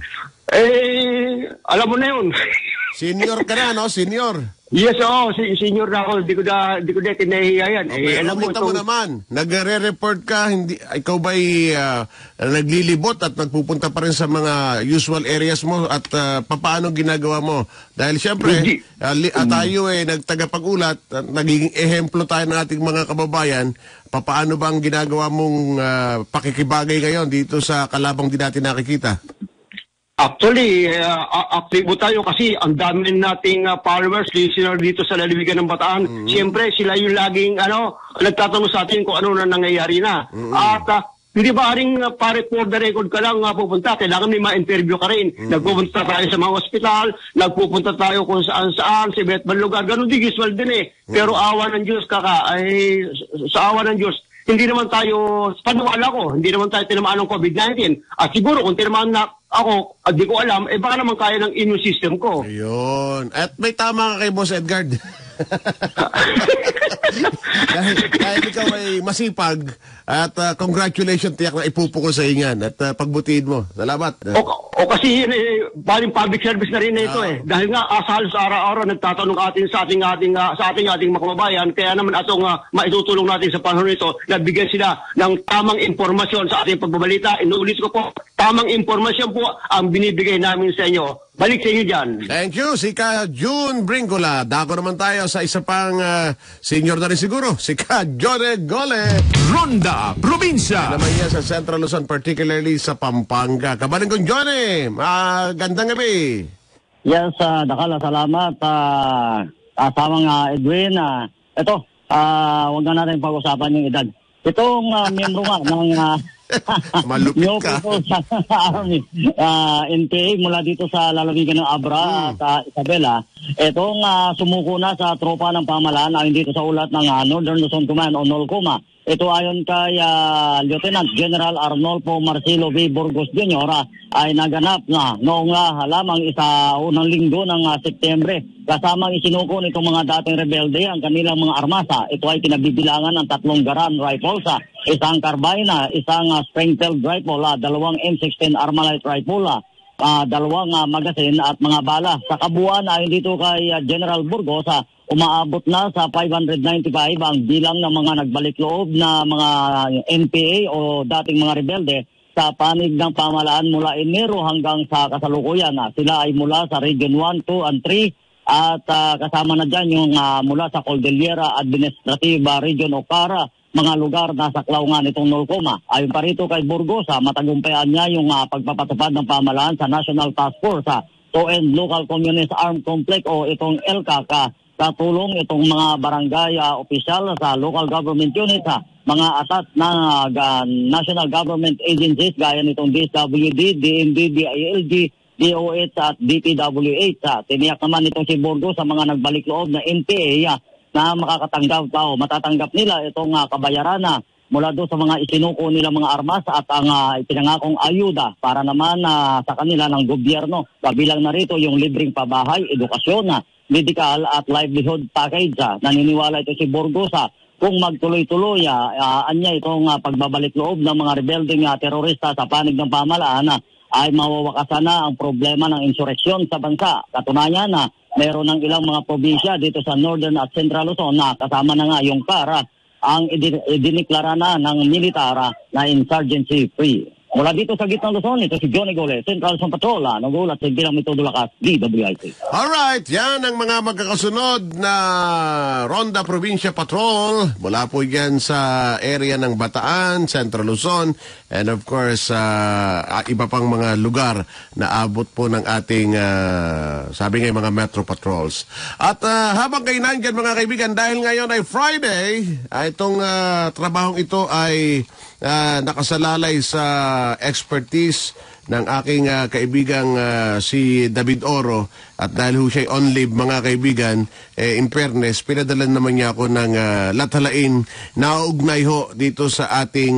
Alam mo na yun. Senior ka na, no? Senior. Yes, senior na ako. Di ko na tinahiya yan. Alam mo, mo naman, nagre-report ka, ikaw ba'y naglilibot at nagpupunta pa rin sa mga usual areas mo, at papaano ginagawa mo? Dahil siyempre, tayo nagtagapag-ulat, at nagiging ehemplo tayo ng ating mga kababayan, papaano ba ang ginagawa mong pakikibagay ngayon dito sa kalabang di natin nakikita? Actually, aktibo tayo kasi ang dami nating followers, listener dito sa lalawigan ng Bataan. Siyempre, sila yung laging nagtatanong sa atin kung ano na nangyayari na. At hindi ba rin pare for the record ka lang pupunta, kailangan may ma-interview ka rin. Nagpupunta tayo sa mga ospital, nagpupunta tayo kung saan-saan, sa iba't ibang lugar. Ganun din, usual din eh. Pero awa ng Diyos, sa awa ng Diyos, hindi naman tayo, paniwala ko, hindi naman tayo tinamaan ng COVID-19. At siguro kung tinamaan na ako, at di ko alam, baka naman kaya ng immune system ko. Ayun. At may tama ka kay Boss Edgard. dahil ikaw ay masipag, at congratulations, tiyak na ipupukol sa inyan at pagbutihin mo. Salamat. O kasi baling public service na rin na ito Dahil nga halos araw-araw nagtatanong sa ating mga kababayan, kaya naman atong maitutulong natin sa panahon nito, nabigyan sila ng tamang impormasyon sa ating pagbabalita. Inuulit ko po, tamang impormasyon po ang binibigay namin sa inyo. Balik sa inyo dyan. Thank you, si Ka June Brincola. Dako naman tayo sa isa pang senior na rin siguro, si Ka Johnny Gole. Ronda Probinsya. Naman yan sa Central Luzon, particularly sa Pampanga. Kabaling kong Johnny, gandang gabi. Yes, Dakala, salamat. Asamang Edwin, ito, huwag na natin pag-usapan yung edad. Itong miyembro nga ng Malupit New ka. People's Army, NPA mula dito sa lalawigan ng Abra at Isabela, itong sumuko na sa tropa ng pamahalaan ayon dito sa ulat ng Northern Luzon Command o NOLCOM. Ito ayon kay Lieutenant General Arnolfo Marcelo V. Burgos Jr. Ay naganap na noong lamang unang linggo ng Setyembre. Kasamang isinuko nitong mga dating rebelde ang kanilang mga armasa. Ito ay pinabibilangan ng 3 Garand rifles, isang carbine, isang Springfield rifle, 2 M16 Armalite rifle, 2 magazine at mga bala. Sa kabuuan ayon dito kay General Burgos, umaabot na sa 595 ang bilang ng mga nagbalik loob na mga NPA o dating mga rebelde sa panig ng pamahalaan mula Enero hanggang sa kasalukuyan. Sila ay mula sa Region 1, 2, and 3 at kasama na dyan yung mula sa Cordillera Administrative Region o CARA, mga lugar na saklaw nga nitong NOLCOM. Ayon pa rito kay Burgos, matagumpayan niya yung pagpapatupad ng pamahalaan sa National Task Force to End Local Communist Armed Conflict o itong LCAC. Katulong itong mga barangay opisyal sa local government units, mga atat ng national government agencies gaya nitong DSWD, DMD, DILG, DOH at DPWH. Tiniyak naman itong si Burgos sa mga nagbalik loob na NPA na matatanggap nila itong kabayaran mula doon sa mga isinuko nila mga armas at ang ipinangakong ayuda para naman sa kanila ng gobyerno. Kabilang na rito yung libreng pabahay, edukasyon, medical at livelihood package. Naniniwala ito si Burgos kung magtuloy-tuloy anya itong pagbabalik loob ng mga rebelding terorista sa panig ng pamahalaan ay mawawakasan na ang problema ng insureksyon sa bansa. Katunayan meron ng ilang mga probinsya dito sa Northern at Central Luzon na kasama na nga yung CARA ang idiniklara na ng militar na insurgency free. Mula dito sa gitnang Luzon, ito si Johnny Gole, Central Luzon Patrol, nagulat sa Bilang Metodo Lakas, DWIC. Alright, yan ang mga magkakasunod na Ronda Provincia Patrol. Mula po yan sa area ng Bataan, Central Luzon, and of course, iba pang mga lugar na abot po ng ating, sabi nga mga Metro Patrols. At habang kayo nandyan mga kaibigan, dahil ngayon ay Friday, itong trabahong ito ay nakasalalay sa expertise ng aking kaibigang si David Oro, at dahil ho siya on leave mga kaibigan, in fairness, pinadalan naman niya ako ng lathalain na ugnay ho dito sa ating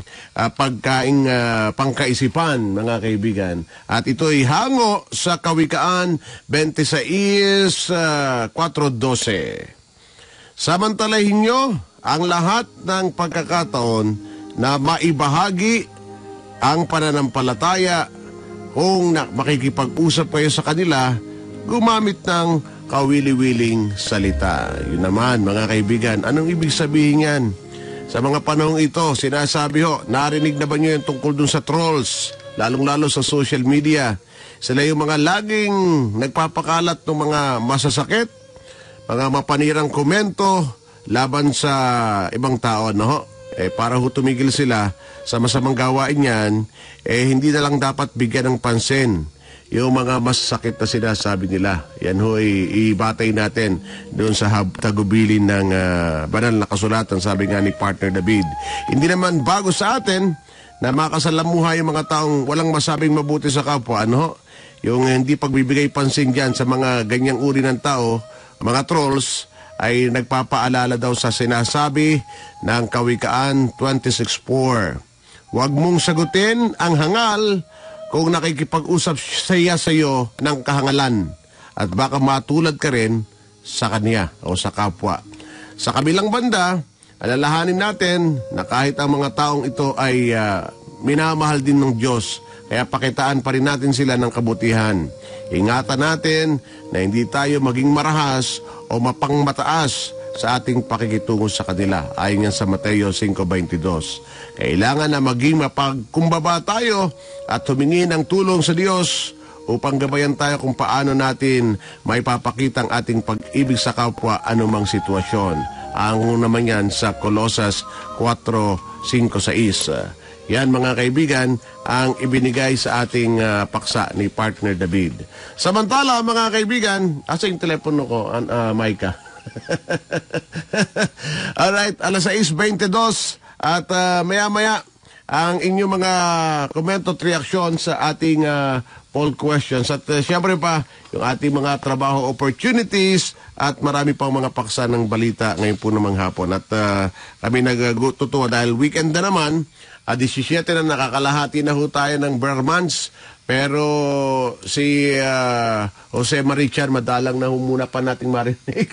pagkaing pangkaisipan mga kaibigan. At ito'y hango sa Kawikaan 26:4:12. Samantalahin nyo ang lahat ng pagkakataon na maibahagi ang pananampalataya. Kung makikipag-usap kayo sa kanila, gumamit ng kawili-wiling salita. Yun naman mga kaibigan, anong ibig sabihin yan? Sa mga panahong ito, sinasabi ho, narinig na ba nyo yung tungkol dun sa trolls, lalong-lalo sa social media? Sila yung mga laging nagpapakalat ng mga masasakit, mga mapanirang komento laban sa ibang tao, no? Para ho tumigil sila sa masamang gawain yan, hindi na lang dapat bigyan ng pansin yung mga masakit na sinasabi nila. Yan ho ibatay natin doon sa tagubilin ng banal na kasulatan, sabi nga ni Partner David. Hindi naman bago sa atin na makasalamuha yung mga taong walang masabing mabuti sa kapwa, ano? Yung hindi pagbibigay pansin dyan sa mga ganyang uri ng tao, mga trolls, ay nagpapaalala daw sa sinasabi ng Kawikaan 26:4. Huwag mong sagutin ang hangal kung nakikipag-usap siya sa iyo ng kahangalan, at baka matulad ka rin sa kanya o sa kapwa. Sa kabilang banda, alalahanin natin na kahit ang mga taong ito ay minamahal din ng Diyos, kaya pakitaan pa rin natin sila ng kabutihan. Ingatan natin na hindi tayo maging marahas o mapangmataas sa ating pakikitungo sa kanila. Ayon yan sa Mateo 5:22. Kailangan na maging mapagkumbaba tayo at humingi ng tulong sa Diyos upang gabayan tayo kung paano natin maipapakita ang ating pag-ibig sa kapwa anumang sitwasyon. Ang naman yan sa Colosas 4:5-6. Yan mga kaibigan ang ibinigay sa ating paksa ni Partner David. Samantala mga kaibigan, asa yung telepono ko, Maika? Alright, alas 6:22 at maya-maya ang inyong mga komento at reaksyon sa ating poll questions. At siyempre pa, yung ating mga trabaho opportunities at marami pang mga paksa ng balita ngayon po namang hapon. At kami nagtutuwa dahil weekend na naman, 17 na nakakalahati na ho tayo ng Bear Months. Pero si Jose Marichan, madalang na muna pa nating marinig.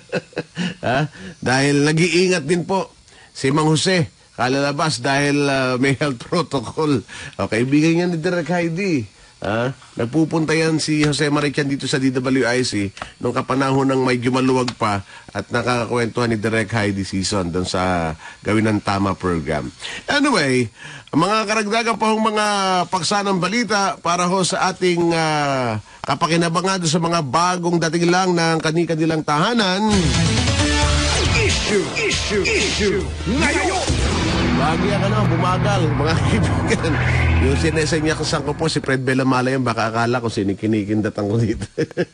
Dahil nag-iingat din po si Mang Jose kalalabas dahil may health protocol. Okay, bigay niya ni Direk Heidi. Nagpupunta yan si Jose Marichan dito sa DWIC nung kapanahon ng medyo maluwag pa at nakakakwentuhan ni Direk Heidi Season doon sa Gawin ng Tama program. Anyway, mga karagdagan pa hong mga paksa ng balita para ho sa ating kapakinabangan sa mga bagong dating lang ng kani-kanilang tahanan. Issue ngayon! Bagya ka naman, bumagal, mga kaibigan. Yung sinesenya ko saan ko po, si Fred Bellamala yan, baka akala ko sinikinikindatang ko dito.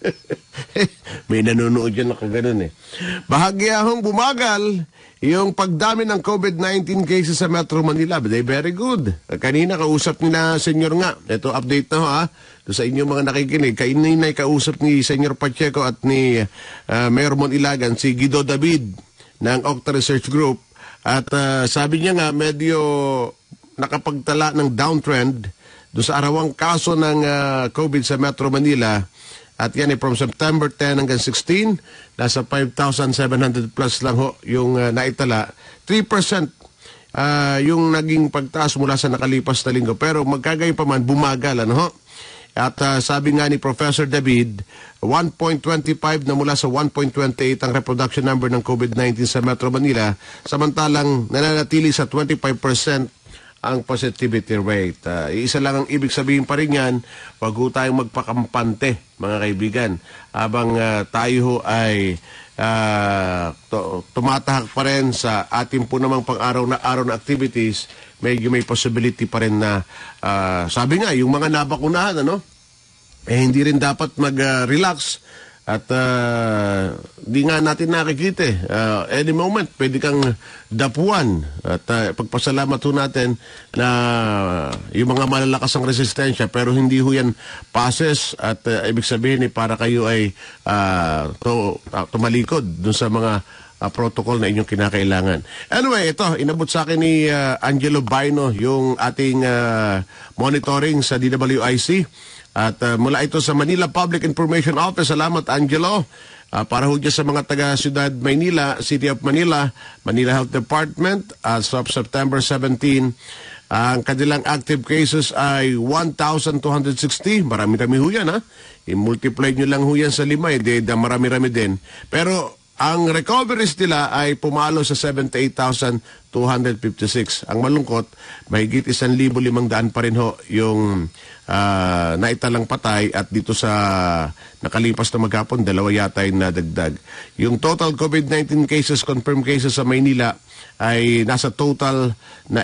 May nanonood yan ako ganun eh. Bahagya hong bumagal yung pagdami ng COVID-19 cases sa Metro Manila. Very good. Kanina kausap nila Senyor nga. Ito update na ho sa inyong mga nakikinig. Kanina'y kausap ni Senyor Pacheco at ni Mayor Mon Ilagan, si Guido David ng Octa Research Group. At sabi niya nga, medyo nakapagtala ng downtrend doon sa arawang kaso ng COVID sa Metro Manila. At yan from September 10 hanggang 16, nasa 5,700 plus lang ho yung naitala. 3% yung naging pagtaas mula sa nakalipas na linggo. Pero magkagayon pa man, bumagal, ano ho? At sabi nga ni Professor David, 1.25 na mula sa 1.28 ang reproduction number ng COVID-19 sa Metro Manila, samantalang nananatili sa 25% ang positivity rate. Isa lang ang ibig sabihin pa rin yan, wag ho tayong magpakampante, mga kaibigan, habang tayo ho ay tumatahak pa rin sa ating po namang pang-araw na activities. Medyo may possibility pa rin na, sabi nga, yung mga nabakunahan, hindi rin dapat mag-relax at di nga natin nakikita any moment, pwede kang dapuan at pagpasalamat ho natin na yung mga malalakas ang resistensya pero hindi ho yan passes at ibig sabihin para kayo ay tumalikod dun sa mga protocol na inyong kinakailangan. Anyway, ito, inabot sa akin ni Angelo Baino yung ating monitoring sa DWIC. At mula ito sa Manila Public Information Office. Salamat, Angelo. Para ho dyan sa mga taga-Ciudad Maynila, City of Manila, Manila Health Department, as of September 17, ang kanilang active cases ay 1,260. Marami-rami ho yan, I-multiply nyo lang ho yan sa 5, marami-rami din. Pero ang recoveries nila ay pumalo sa 78,256. Ang malungkot, mahigit 1,500 pa rin ho yung naitalang patay at dito sa nakalipas na maghapon, 2 yata yung nadagdag. Yung total COVID-19 cases, confirmed cases sa Maynila ay nasa total na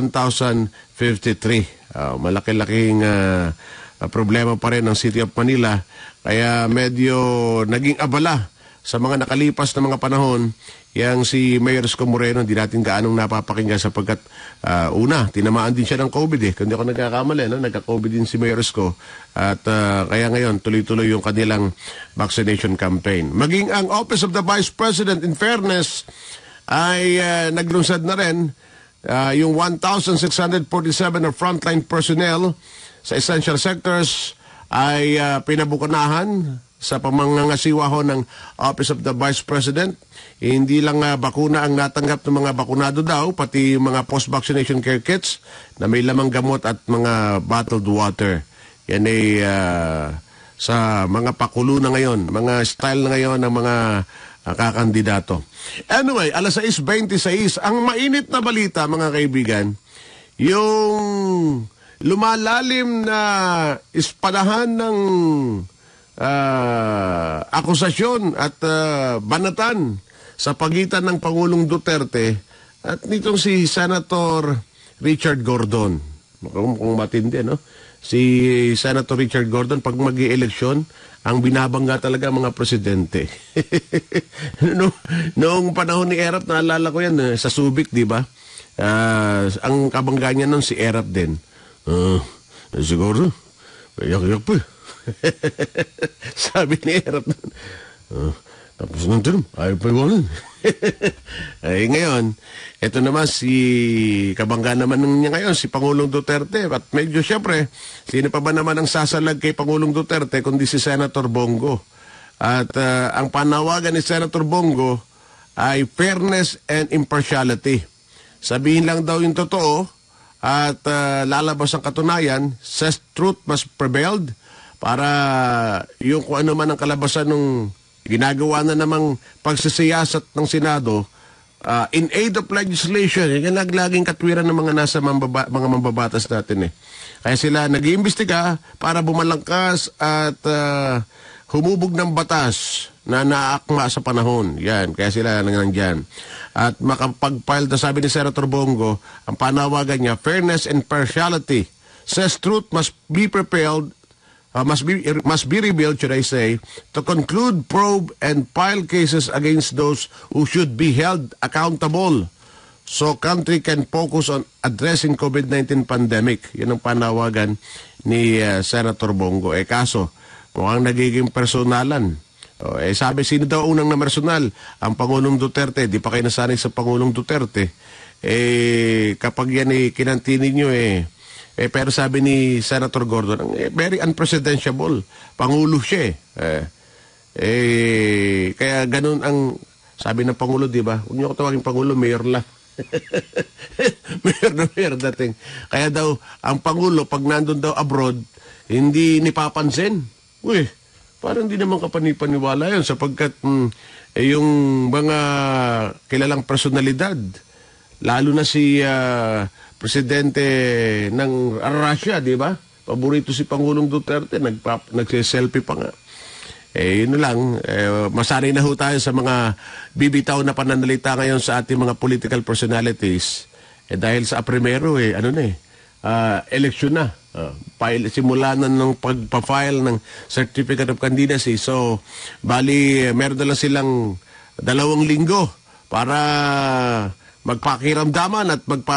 81,053. Malaki-laking problema pa rin ng City of Manila. Kaya medyo naging abala sa mga nakalipas na mga panahon, yang si Mayor Isko Moreno, hindi natin gaanong napapakinggan sapagkat una, tinamaan din siya ng COVID Kung di ako nagkakamali, nagka-COVID din si Mayor Isko. At kaya ngayon, tuloy-tuloy yung kanilang vaccination campaign. Maging ang Office of the Vice President, in fairness, ay naglunsad na rin yung 1,647 na frontline personnel sa essential sectors ay pinabukunahan sa pamangangasiwa ho ng Office of the Vice President. Hindi lang bakuna ang natanggap ng mga bakunado daw, pati mga post-vaccination care kits na may lamang gamot at mga bottled water. Yan ay sa mga pakulo na ngayon, mga style na ngayon ng mga kakandidato. Anyway, 6:26, ang mainit na balita mga kaibigan, yung lumalalim na ispadahan ng akusasyon at banatan sa pagitan ng Pangulong Duterte at nitong si Senator Richard Gordon. Kung matindi, no? Si Senator Richard Gordon, pag mag-i-eleksyon, ang binabangga talaga mga presidente. Noong panahon ni Erap, naalala ko yan, sa Subic, di ba? Ang kabangga niya nun si Erap din. Siguro, yak-yak pa. Sabi ni Erap nun. Tapos nandun, ayaw pa iwanan. Ay, ngayon, ito naman si kabangga naman niya ngayon, si Pangulong Duterte. At medyo siyempre, sino pa ba naman ang sasalag kay Pangulong Duterte kundi si Senator Bongo. At ang panawagan ni Senator Bongo ay fairness and impartiality. Sabihin lang daw yung totoo at lalabas ang katunayan, says truth must prevail para yung kung ano man ang kalabasan ng ginagawa na namang pagsisiyasat ng Senado in aid of legislation. Yan laging katwiran ng mga nasa mga mambabatas natin eh. Kaya sila nag-iimbestiga para bumalangkas at humubog ng batas na naakma sa panahon. Yan, kaya sila nandiyan. At makapag-file na sabi ni Senator Bongo, ang panawagan niya, fairness and partiality. Says truth must be prepared, must be revealed, should I say, to conclude, probe, and file cases against those who should be held accountable so country can focus on addressing COVID-19 pandemic. Yan ang panawagan ni Senator Bongo. Kaso, mukhang nagiging personalan. Sabi, sino daw unang na personal? Ang Pangulong Duterte. Di pa kayo nasanay sa Pangulong Duterte. Kapag yan kinantinin nyo pero sabi ni Senator Gordon, very unpresidentiable. Pangulo siya kaya ganun ang sabi ng Pangulo, di ba? Huwag niyo ko tawagin Pangulo, mayor lang. mayor dating. Kaya daw, ang Pangulo, pag nandun daw abroad, hindi nipapansin. Uy, parang hindi naman kapanipaniwala yun sapagkat yung mga kilalang personalidad, lalo na si presidente ng Russia, di ba? Paborito si Pangulong Duterte, nagsiselfie pa nga. Yun lang, masanay na ho tayo sa mga bibitaw na pananalita ngayon sa ating mga political personalities. Dahil sa primero, eleksyon na. Simula na ng pagpa-file ng Certificate of Candidacy. So, bali, meron na lang silang 2 linggo para magpakiramdaman at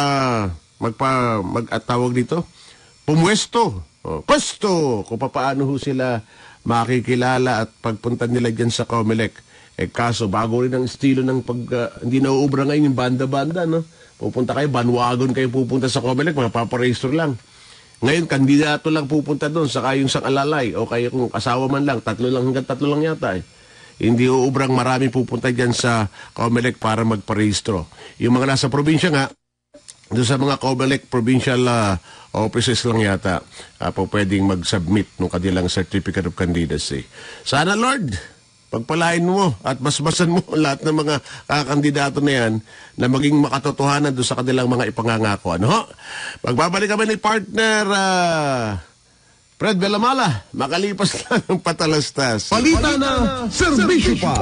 tawag dito, pumwesto. Pwesto! Kung paano ho sila makikilala at pagpunta nila dyan sa COMELEC. Kaso, bago rin ang estilo ng hindi na uubra ngayon yung banda-banda, no? Pupunta kayo, bandwagon kayo pupunta sa COMELEC, mga paparegister lang. Ngayon, kandidato lang pupunta doon, saka yung sang alalay, o kayo kung asawa man lang, 3 lang yata Hindi uubrang marami pupunta dyan sa COMELEC para magparehistro. Yung mga nasa probinsya nga, doon sa mga COMELEC provincial offices lang yata, po pwedeng mag-submit ng kanilang Certificate of Candidacy. Sana, Lord, pagpalain mo at basbasan mo lahat ng mga kandidato na yan na maging makatotohanan doon sa kanilang mga ipangangako. Magbabalik kami ni partner Fred Bellamala, makalipas lang ng patalastas. Balita na serbisyo pa.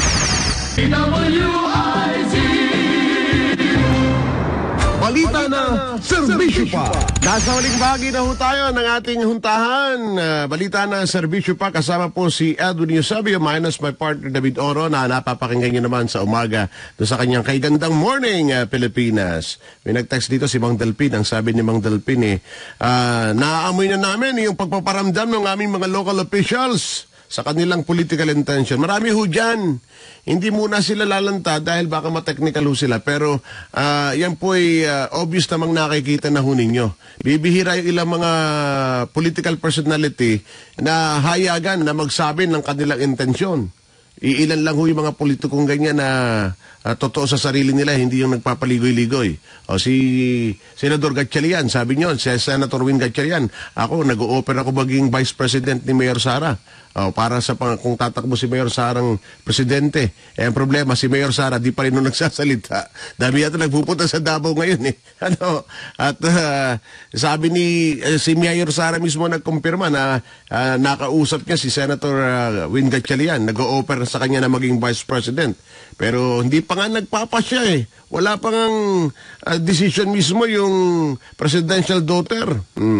Balita na serbisyo pa. Nasa huling bahagi na ho tayo ng ating huntahan. Balita na serbisyo pa. Kasama po si Edwin Eusebio minus my partner David Oro na napapakinggan niyo naman sa umaga doon sa kanyang Kaigandang Morning Pilipinas. May nag-text dito si Mang Delpin. Ang sabi ni Mang Delpin naaamoy na namin yung pagpaparamdam ng aming mga local officials sa kanilang political intention. Marami ho dyan. Hindi muna sila lalanta dahil baka ma-technical ho sila. Pero yan po ay obvious namang nakikita na ho ninyo. Bibihira yung ilang mga political personality na hayagan na magsabi ng kanilang intensyon. iilan lang ho yung mga politikong ganyan na totoo sa sarili nila, hindi yung nagpapaligoy-ligoy. O si Senador Gatchalian, sabi niyo, si Senator Win Gatchalian, ako, nag-o-offer ako maging Vice President ni Mayor Sara. O, para sa kung tatakbo si Mayor Sarang presidente. Ang problema, si Mayor Sara, di pa rin nung nagsasalita. Dami yata nagpupunta sa Davao ngayon eh. At sabi si Mayor Sara mismo nagkumpirma na nakausap niya si Senator Win Gatchalian, nag-o-offer sa kanya na maging Vice President. Pero hindi pa nga nagpapasya eh. Wala pa ngang decision mismo yung presidential daughter.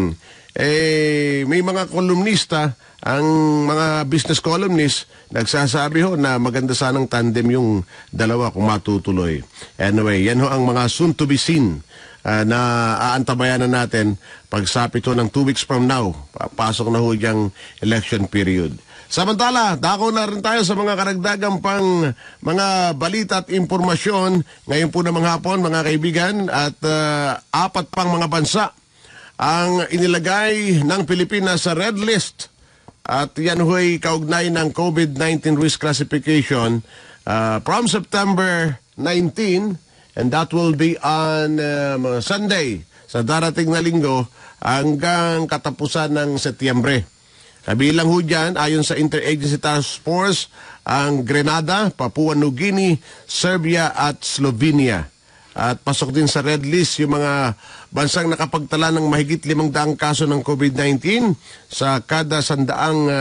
May mga kolumnista, ang mga business columnists, nagsasabi ho na maganda sanang tandem yung dalawa kung matutuloy. Anyway, yan ho ang mga soon to be seen na aantabayan na natin pagsapit ho ng 2 weeks from now. Pasok na ho yung election period. Samantala, dako na rin tayo sa mga karagdagang pang mga balita at impormasyon ngayon po ng hapon, mga kaibigan, at 4 pang mga bansa ang inilagay ng Pilipinas sa red list. At yan ho'y kaugnay ng COVID-19 risk classification from September 19, and that will be on Sunday, sa darating na linggo, hanggang katapusan ng Setyembre. Kabilang ho dyan, ayon sa Interagency Task Force, ang Grenada, Papua New Guinea, Serbia at Slovenia. At pasok din sa red list yung mga bansang nakapagtala ng mahigit 500 kaso ng COVID-19 sa kada 100,000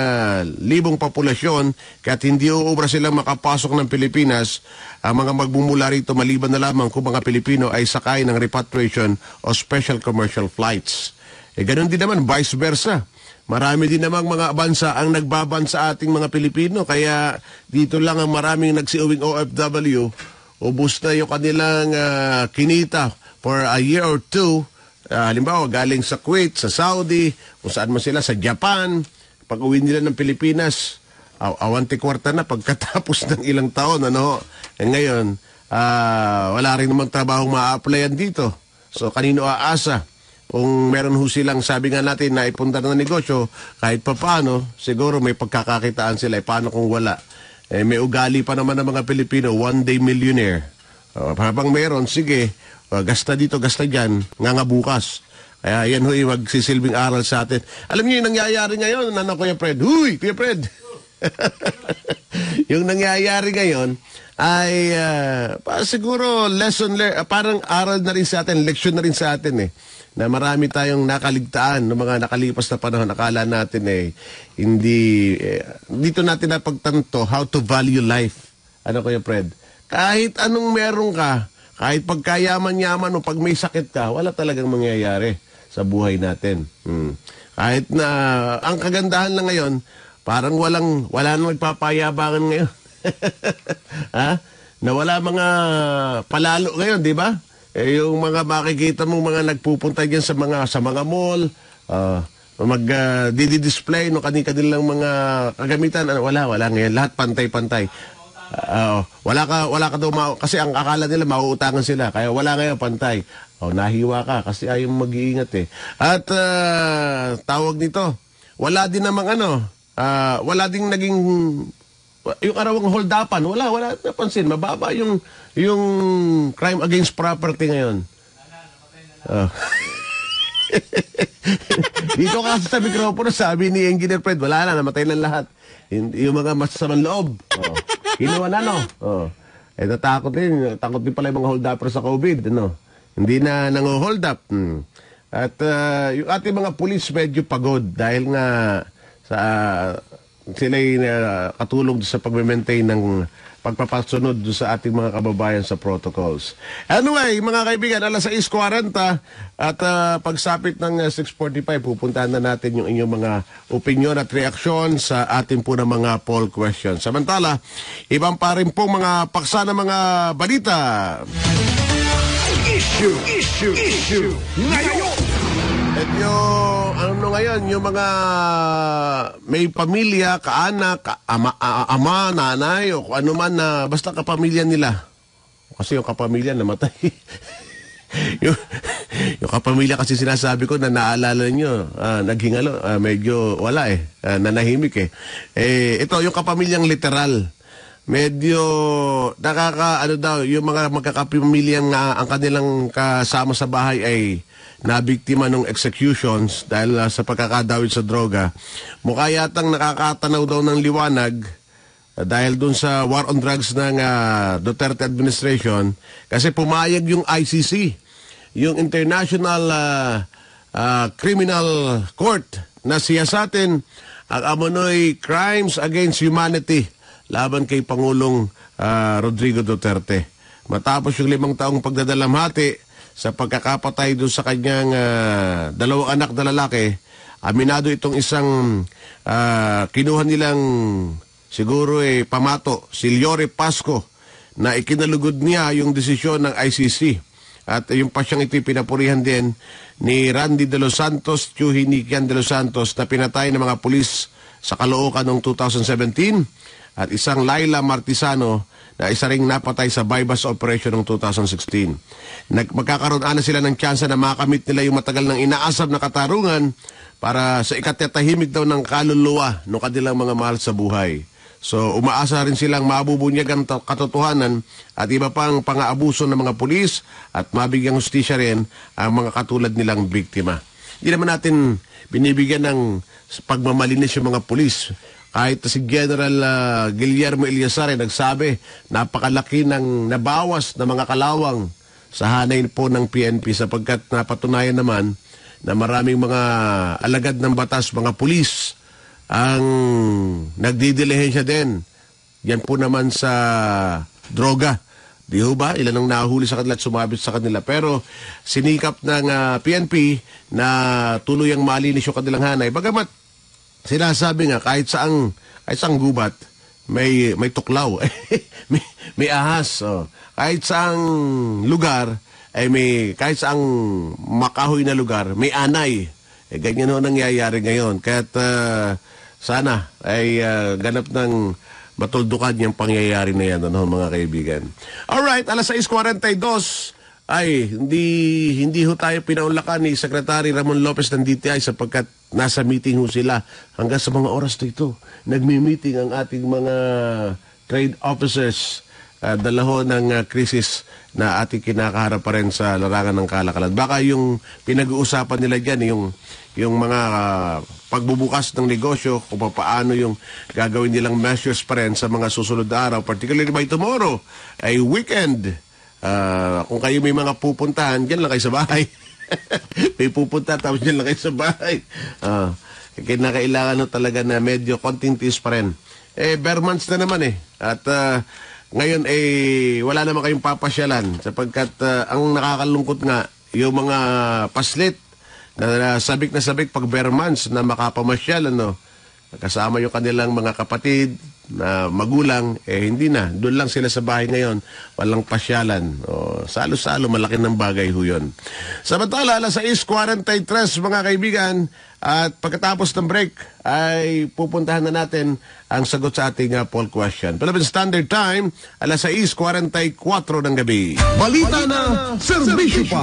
populasyon, kaya't hindi uubra silang makapasok ng Pilipinas ang mga magbumula rito maliban na lamang kung mga Pilipino ay sakay ng repatriation o special commercial flights. Ganun din naman, vice versa. Marami din namang mga bansa ang nagbaban sa ating mga Pilipino, kaya dito lang ang maraming nagsiuwing OFW. Ubus na yung kanilang kinita for a year or two. Halimbawa, galing sa Kuwait, sa Saudi, kung saan man sila, sa Japan. Pag uwi nila ng Pilipinas, awanti kwarta na pagkatapos ng ilang taon. Ngayon, wala rin namang trabaho ma-applyan dito. So, kanino aasa? Kung meron ho silang, sabi nga natin, na ipunta ng negosyo, kahit pa paano, siguro may pagkakakitaan sila. Paano kung wala? May ugali pa naman ng mga Pilipino, one-day millionaire. Habang meron, sige, gasta dito, gasta dyan, nga bukas. Kaya yan ho, magsisilbing aral sa atin. Alam niyo yung nangyayari ngayon, Kuya Fred? Huy, Kuya Fred! Yung nangyayari ngayon ay siguro lesson learned, parang aral na rin sa atin, leksyon na rin sa atin na marami tayong nakaligtaan ng mga nakalipas na panahon. Akala natin hindi, dito natin napagtanto how to value life. Kuya Fred? Kahit anong meron ka, kahit pagkayaman-yaman o pag may sakit ka, wala talagang mangyayari sa buhay natin. Kahit na, ang kagandahan lang ngayon, parang wala nang nagpapayabangan ngayon. Na wala mga palalo ngayon, di ba? Yung mga makikita mong mga nagpupunta diyan sa mga mall, di-display no kanilang mga kagamitan, wala ngayon, lahat pantay-pantay. Wala ka daw kasi ang akala nila mauutangan sila, kaya wala ngayon, pantay. Nahiwa ka kasi ayaw mag-iingat At tawag nito, wala din namang wala ding naging yung arawang hold-upan, wala napansin, mababa yung crime against property ngayon. Dito kasi sa mikropono, sabi ni Engineer Fred, wala na, namatay na lahat. Yung mga masasamang loob. Kinuha na, natakot din pala yung mga hold-upper sa COVID, Hindi na nang-hold up. At yung ating mga pulis medyo pagod dahil nga sila'y katulong sa pag-maintain ng pagpapasunod sa ating mga kababayan sa protocols. Anyway, mga kaibigan, alas 6:40 at pagsapit ng 6:45, pupuntahan na natin yung inyong mga opinion at reaksyon sa ating po ng mga poll questions. Samantala, ibang pa rin pong mga paksa ng mga balita. Issue ngayon! At yung, ngayon, yung mga may pamilya, kaanak, ama, nanay, o ano man na, basta kapamilya nila. Kasi yung kapamilya namatay. yung kapamilya kasi sinasabi ko na naalala nyo, naghingalo, medyo wala nanahimik Ito, yung kapamilyang literal. medyo ano daw, yung mga magkakapamilyang ang kanilang kasama sa bahay ay nabiktima ng executions dahil sa pagkakadawit sa droga. Mukha yatang nakakatanaw daw ng liwanag dahil dun sa war on drugs ng Duterte administration, kasi pumayag yung ICC, yung International Criminal Court, na siyasatin ang amonoy crimes against humanity laban kay Pangulong Rodrigo Duterte. Matapos yung 5 taong pagdadalamhati sa pagkakapatay doon sa kanyang 2 anak na lalaki, aminado itong isang kinuha nilang siguro pamato, si Liore Pasco, na ikinalugod niya yung desisyon ng ICC. At yung pa siyang pinapurihan din ni Randy De Los Santos, Chuy Nikian De Los Santos, na pinatay ng mga pulis sa Caloocan noong 2017. At isang Laila Martisano na isa ring napatay sa bypass operation noong 2016. Magkakaroon na sila ng tsansa na makamit nila yung matagal ng inaasam na katarungan para sa ikatatahimik daw ng kaluluwa ng kanilang mga mahal sa buhay. So umaasa rin silang mabubunyag ang katotohanan at iba pang pang-aabuso ng mga pulis at mabigyang hustisya rin ang mga katulad nilang biktima. Hindi naman natin binibigyan ng pagmamalinis yung mga pulis. Kahit si General Guillermo Eliazar nagsabi, napakalaki ng nabawas na mga kalawang sa hanay po ng PNP, sapagkat napatunayan naman na maraming mga alagad ng batas, mga pulis, ang nagdidilihensya din. Yan po naman sa droga. Di ho ba? Ilan ang nahuli sa kanila at sumabit sa kanila. Pero sinikap ng PNP na tuluyang malinis yung kanilang hanay. Bagamat sinasabi nga, kahit saang gubat, may tuklaw, may ahas. Oh. Kahit saang lugar, kahit saang makahoy na lugar, may anay. Ganyan ho nangyayari ngayon. Kaya't sana ay ganap ng matuldukan yung pangyayari na yan, mga kaibigan. Alright, 6:42. Ay, hindi ho tayo pinaunlakan ni Secretary Ramon Lopez ng DTI sapagkat nasa meeting ho sila hanggang sa mga oras na ito. Nagmi-meeting ang ating mga trade officers, dala ho ng krisis na ating kinakaharap pa rin sa larangan ng kalakalan. Baka yung pinag-uusapan nila dyan, yung mga pagbubukas ng negosyo, kung paano yung gagawin nilang measures pa rin sa mga susunod na araw, particularly by tomorrow, ay weekend. Kung kayo may mga pupuntahan, dyan lang kayo sa bahay. May pupunta, tapos dyan lang kayo sa bahay. Kinakailangan talaga na medyo konting tiis pa rin. Bare months na naman At ngayon wala naman kayong papasyalan sapagkat ang nakakalungkot nga, yung mga paslit na sabik pag bare months na makapamasyal, kasama yung kanilang mga kapatid na magulang, hindi na. Doon lang sila sa bahay ngayon. Walang pasyalan. Salo-salo, malaki ng bagay ho yun. Samantala, 6:43 mga kaibigan, at pagkatapos ng break, ay pupuntahan na natin ang sagot sa ating poll question. Philippine Standard Time, 6:44 ng gabi. Balita na, serbisyo pa.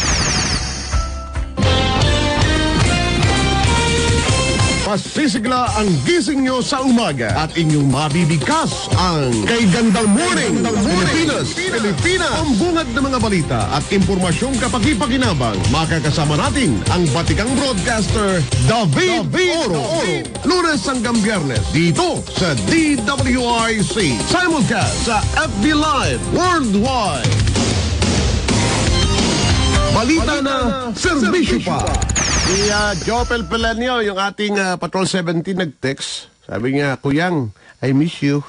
Pasisigla ang gising nyo sa umaga at inyong mabibigkas ang Kay Gandang Morning Pilipinas. Ang bungad ng mga balita at impormasyong kapaki-pakinabang. Makakasama natin ang batikang broadcaster David Oro. Lunes hanggang Biyernes dito sa DWIC. Simulcast sa FB Live Worldwide. Balita na, serbisyo pa. Si Jopel Pelanio, yung ating Patrol 17 nag-text. Sabi niya, Kuyang, I miss you.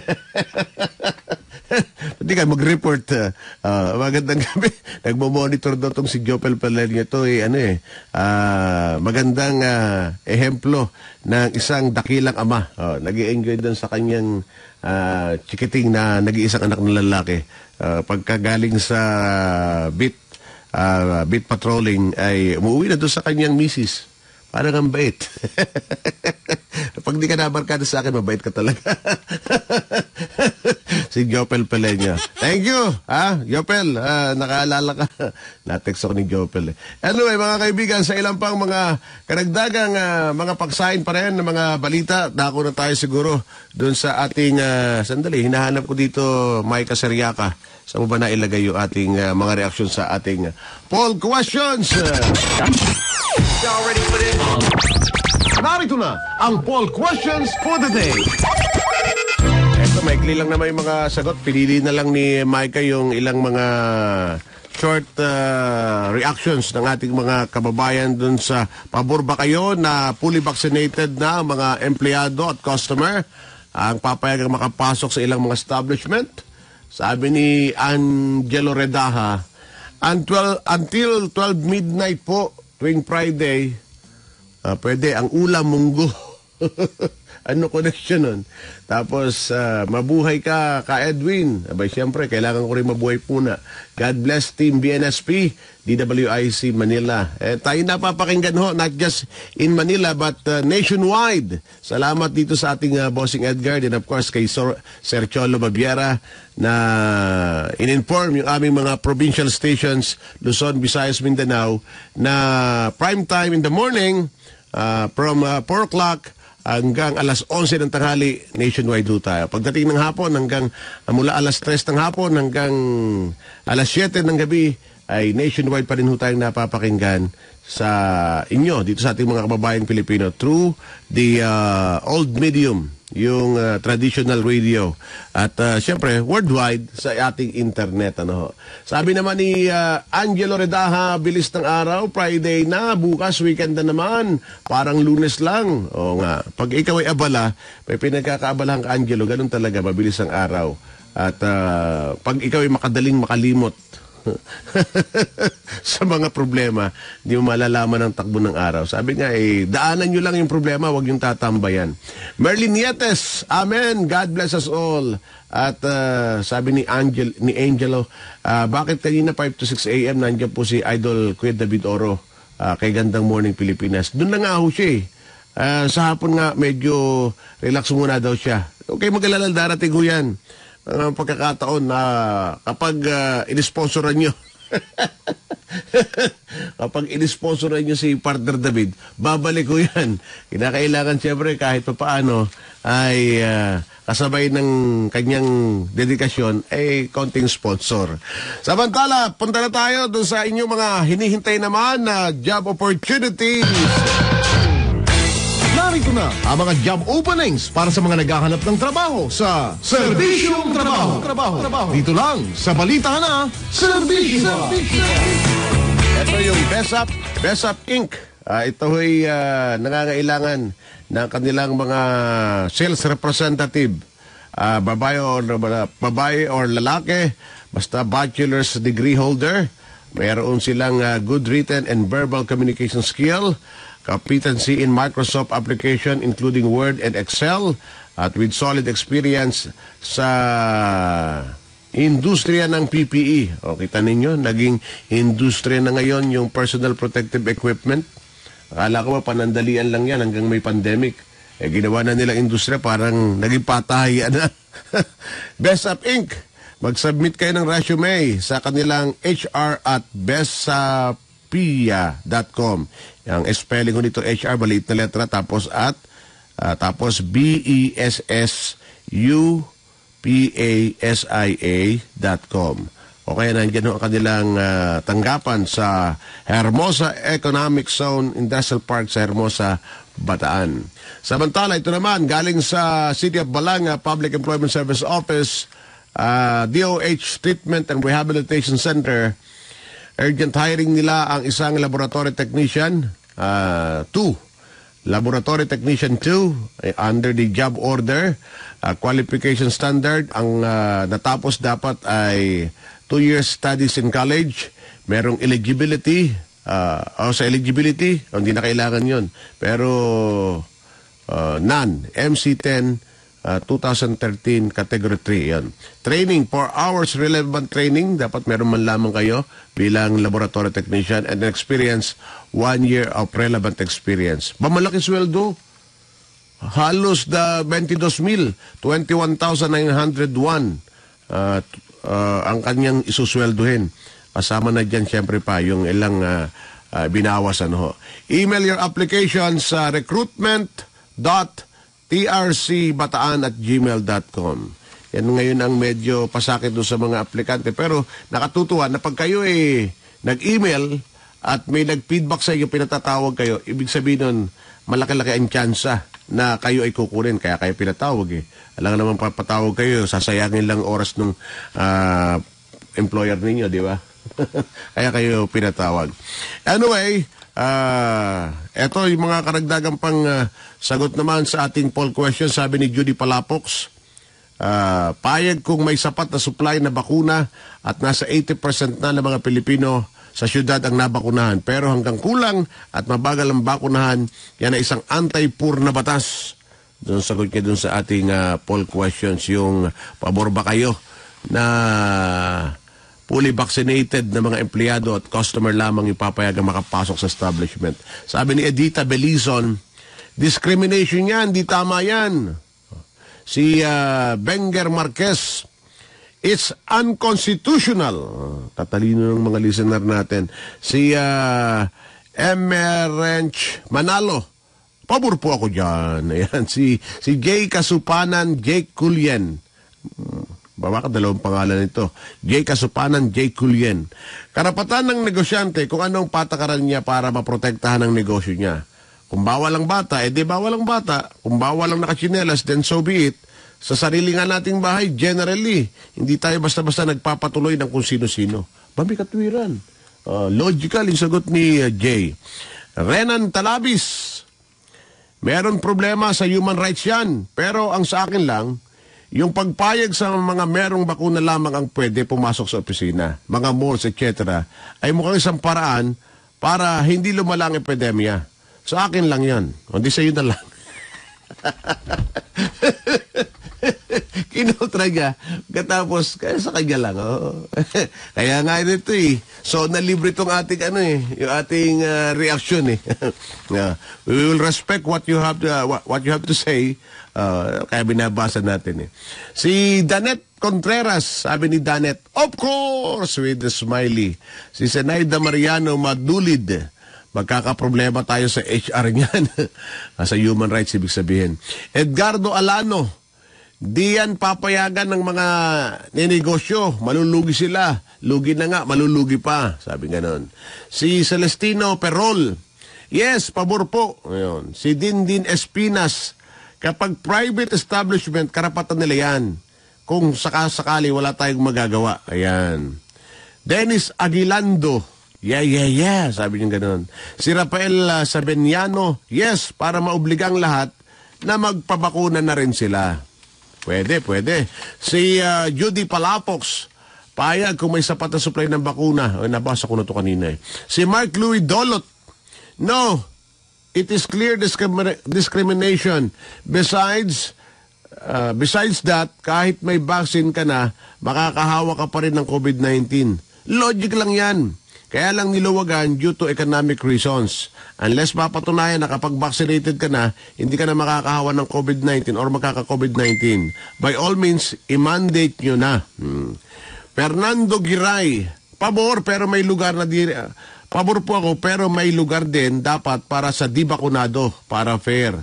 Pwede ka mag-report. Magandang gabi. Nagmo-monitor daw itong si Jopel Pelanio. Ito magandang ehemplo ng isang dakilang ama. Nag-i-enjoy doon sa kanyang chikiting na nag-iisang anak ng lalaki. Pagkagaling sa beat patrolling ay umuwi na doon sa kanyang misis. Parang ang bait. Pag di ka nabarkada sa akin, mabait ka talaga. si Jopel Peleño. Thank you, Jopel. Nakaalala ka. Na-text ako ni Jopel. Anyway, mga kaibigan, sa ilang pang mga karagdagang mga pagsain pa rin ng mga balita, dako na tayo siguro doon sa ating, sandali, hinahanap ko dito, Micah Seriaca. Saan mo ba nailagay yung ating mga reaksyon sa ating poll questions? Y'all ready for this? Narito na ang poll questions for the day. Eto, maikli lang naman yung mga sagot. Pinili na lang ni Micah yung ilang mga short reactions ng ating mga kababayan dun sa pabor ba kayo na fully vaccinated na mga empleyado at customer ang papayagang makapasok sa ilang mga establishment. Sabi ni Angelo Redaha, until 12 midnight po tuwing Friday, pwede ang ulam munggo. Ano connection nun? Tapos, mabuhay ka Edwin. Abay, siyempre, kailangan ko rin mabuhay puna. God bless Team BNSP, DWIC Manila. Tayo napapakinggan ho, not just in Manila, but nationwide. Salamat dito sa ating bossing Edgar, and of course, kay Sir Cholo Babiera, na in-inform yung aming mga provincial stations, Luzon, Visayas, Mindanao, na prime time in the morning, from 4 o'clock, hanggang alas 11 ng tanghali, nationwide ho tayo. Pagdating ng hapon, hanggang mula alas 3 ng hapon hanggang alas 7 ng gabi, ay nationwide pa rin ho tayong napapakinggan sa inyo, dito sa ating mga kababayang Pilipino, through the old medium, yung traditional radio. At syempre, worldwide sa ating internet. Sabi naman ni Angelo Redaha, bilis ng araw, Friday na, bukas weekend na naman, parang Lunes lang. O nga, pag ikaw ay abala, may pinagkakaabalahan ka, Angelo, ganun talaga, mabilis ang araw. At pag ikaw ay makadaling makalimot sa mga problema, hindi mo malalaman ang takbo ng araw. Sabi nga, daanan nyo lang yung problema, huwag yung tatambayan. Merlin Nietes, amen, God bless us all. At sabi ni Angelo, bakit kanina 5 to 6 a.m. nandiyan po si Idol Kuya David Oro kay Gandang Morning Pilipinas. Doon na nga ho siya sa hapon nga, medyo relax muna daw siya. Okay, mag-alala, darating ho yan. Pagkakataon na kapag inisponsoran nyo kapag inisponsoran nyo si Partner David, babalik ko yan. Kinakailangan siyempre kahit pa paano ay kasabay ng kanyang dedikasyon ay konting sponsor. Samantala, punta na tayo doon sa inyong mga hinihintay naman na job opportunities. Narito na ang mga job openings para sa mga naghahanap ng trabaho sa Serbisyong Trabaho. Dito lang sa Balita Na, Serbisyo. Ito yung Besap Inc. Ito ay nangangailangan ng kanilang mga sales representative. Babae or lalaki, basta bachelor's degree holder. Mayroon silang good written and verbal communication skill, competency in Microsoft application including Word and Excel, at with solid experience sa industriya ng PPE. O, kita ninyo, naging industriya na ngayon yung personal protective equipment. Akala ko ba panandalian lang yan hanggang may pandemic. Ginawa na nilang industriya, parang naging patahayan na. Besap Inc. Mag-submit kayo ng resume sa kanilang hr@besapia.com. Ang spelling ko dito, HR, maliit na letra, tapos tapos BESSUPASIA.com. O kaya nandiyan ang kanilang tanggapan sa Hermosa Economic Zone Industrial Park sa Hermosa, Bataan. Samantala, ito naman, galing sa City of Balanga Public Employment Service Office, DOH Treatment and Rehabilitation Center, urgent hiring nila ang isang laboratory technician, 2. Laboratory Technician 2, under the job order, qualification standard, ang natapos dapat ay 2 years studies in college, merong eligibility, sa eligibility, hindi na kailangan yun, pero none, MC10, 2013 Category 3 yan. Training, 4 hours relevant training, dapat meron man lamang kayo bilang laboratory technician, and experience 1 year of relevant experience. Mamalaki sweldo, halos 22,000, 21,901 ang kanyang isusweldohin. Kasama na dyan siyempre pa yung ilang binawas. Email your application sa recruitment.trcbataan@gmail.com. Yan ngayon ang medyo pasakit doon sa mga aplikante. Pero nakatutuwa na pag kayo nag-email at may nag-feedback sa inyo, pinatatawag kayo, ibig sabihin nun, malaki-laki ang tsansa na kayo ay kukunin. Kaya kayo pinatawag Alam naman papatawag kayo, sasayangin lang oras ng employer ninyo, di ba? Kaya kayo pinatawag. Anyway, eto yung mga karagdagang pang sagot naman sa ating poll question. Sabi ni Judy Palapox, payag kung may sapat na supply na bakuna at nasa 80% na ng mga Pilipino sa syudad ang nabakunahan. Pero hanggang kulang at mabagal ang bakunahan, yan ay isang anti-poor na batas. Doon sagot niya doon sa ating poll questions, yung pabor ba kayo na fully vaccinated na mga empleyado at customer lamang yung papayagang makapasok sa establishment. Sabi ni Edita Belizon, discrimination yan, di tama yan. Si Benger Marquez, it's unconstitutional. Tatalino ng mga listener natin. Si Emerench Manalo, pabor po ako dyan. Ayan, si Jay Kasupanan, Jake Culien. Baka dalawang pangalan nito. Jay Kasupanan, Jay Culien. Karapatan ng negosyante kung anong patakaran niya para maprotektahan ang negosyo niya. Kung bawal ang bata, di bawal ang bata. Kung bawal ang nakachinelas, then so be it. Sa sarili nga nating bahay, generally, hindi tayo basta-basta nagpapatuloy ng kung sino-sino. Babi katwiran. Logical yung sagot ni Jay. Renan Talabis, meron problema sa human rights yan. Pero ang sa akin lang, yung pagpayag sa mga merong bakuna lamang ang pwede pumasok sa opisina, mga malls, etc., ay mukhang isang paraan para hindi lumala ang epidemya. Sa akin lang yan. Hindi sa iyo na lang. Kinultra niya. Katapos, kaya sa kanya lang. Kaya nga ito So, nalibre itong ating, yung ating reaction We will respect what you have to say. Kaya binabasa natin Si Danet Contreras, sabi ni Danet, of course, with the smiley. Si Zenaida Mariano Madulid, magkakaproblema tayo sa HR niyan. Sa human rights, ibig sabihin. Edgardo Alano, di yan papayagan ng mga ninegosyo. Malulugi sila. Lugi na nga, malulugi pa. Sabi ganon. Si Celestino Perol, yes, pabor po. Ayun. Si Dindin Espinas, kapag private establishment, karapatan nila yan. Kung sakali wala tayong magagawa. Ayan. Dennis Aguilando, yeah, sabi niya gano'n. Si Rafael Sabeniano, yes, para maobligang lahat na magpabakuna na rin sila. Pwede. Si Judy Palapox, payag kung may sapat na supply ng bakuna. Nabasa ko na ito kanina Si Mark Louis Dolot, no, it is clear discrimination. Besides that, kahit may vaccine ka na, makakahawa ka pa rin ng COVID-19. Logic lang yan. Kaya lang niluwagan due to economic reasons. Unless mapatunayan na kapag vaccinated ka na, hindi ka na makakahawa ng COVID-19 or makaka-COVID-19. By all means, i-mandate nyo na. Fernando Giray, pabor pero may lugar na pabor po ako pero may lugar din dapat para sa di bakunado, para fair.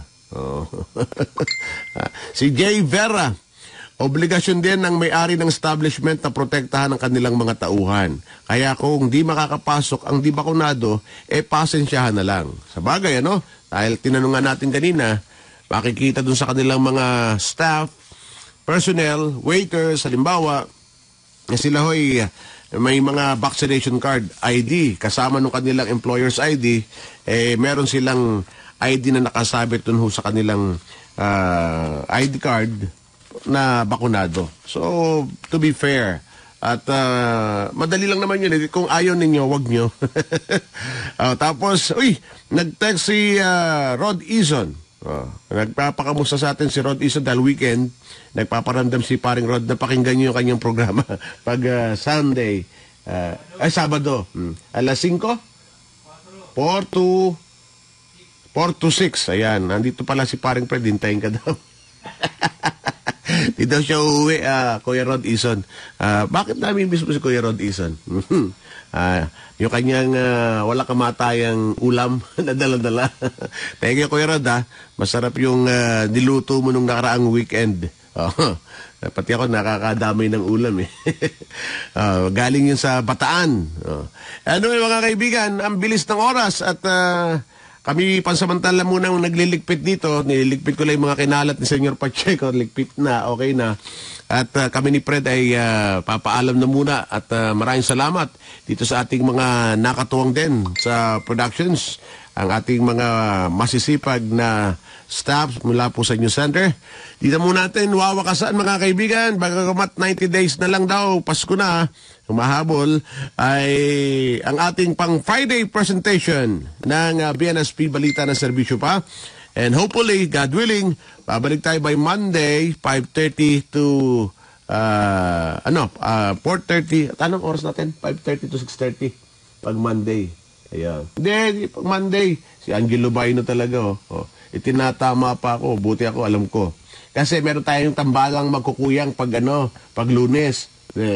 Si Jay Vera, obligasyon din ng may-ari ng establishment na protektahan ang kanilang mga tauhan. Kaya kung di makakapasok ang di bakunado, pasensyahan na lang. Sa bagay, Dahil tinanungan natin kanina, makikita dun sa kanilang mga staff, personnel, waiters, halimbawa, na sila may mga vaccination card, ID, kasama ng kanilang employer's ID, meron silang ID na nakasabit dun sa kanilang ID card, na bakunado. So, to be fair, at madali lang naman yun. Kung ayaw ninyo, wag nyo. Tapos, nag-text si Rod Eason. Nagpapakamusta sa atin si Rod Eason dahil weekend. Nagpaparamdam si paring Rod na pakinggan nyo yung kanyang programa pag Sunday. Sabado. Alas 5? 4 to 6. Ayan, nandito pala si paring Fred. Hintayin ka daw. Di daw siya uuwi, Kuya Rod Ison. Bakit namin miss mo si Kuya Rod Ison? Yung kanyang wala kamatayang ulam na dala-dala. Thank you, Kuya Rod, ha. Masarap yung niluto mo nung nakaraang weekend. Pati ako nakakadamay ng ulam eh. Galing yun sa Bataan. Anyway, mga kaibigan, ang bilis ng oras at kami pansamantala muna nagliligpit dito. Nililigpit ko lang yung mga kinalat ni Senyor Pacheco. Ligpit na, okay na. At kami ni Fred ay papaalam na muna at maraming salamat dito sa ating mga nakatuwang din sa productions. Ang ating mga masisipag na staff mula po sa News Center. Dito muna natin wawakasan mga kaibigan. Bagamat 90 days na lang daw, Pasko na, humahabol, ay ang ating pang Friday presentation ng BNSP Balita ng Serbisyo pa. And hopefully, God willing, babalik tayo by Monday, 5:30 to 4:30. At anong oras natin? 5:30 to 6:30 pag Monday. Ayan. Hindi, pag Monday, si Angelo Baino talaga, itinatama pa ako, buti ako, alam ko. Kasi meron tayong tambalang magkukuyang pag Lunes.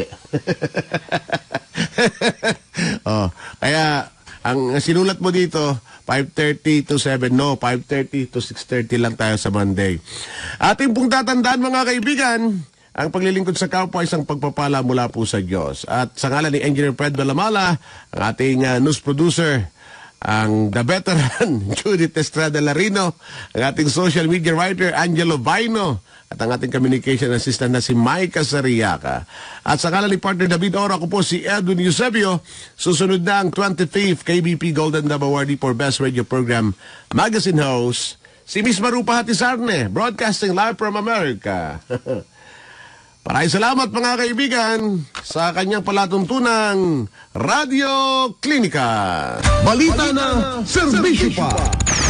Kaya, ang sinulat mo dito, 5:30 to 7, no, 5:30 to 6:30 lang tayo sa Monday. Ating pong tatandaan mga kaibigan, ang paglilingkod sa kapwa ay isang pagpapala mula po sa Diyos. At sa ngalan ni Engineer Fred Balamala, ang ating news producer, ang the veteran Judith Estrada Larino, ang ating social media writer Angelo Baino, at ang ating communication assistant na si Micah Sariaca. At sa ngalan ni partner David Oro, ako po si Edwin Eusebio. Susunod na ang 25th KBP Golden Dove Awardee for Best Radio Program Magazine Host, si Miss Marupa Hatisarne, broadcasting live from America. Maraming salamat mga kaibigan sa kanyang palatuntunang Radio Klinika. Balita na serbisyo pa.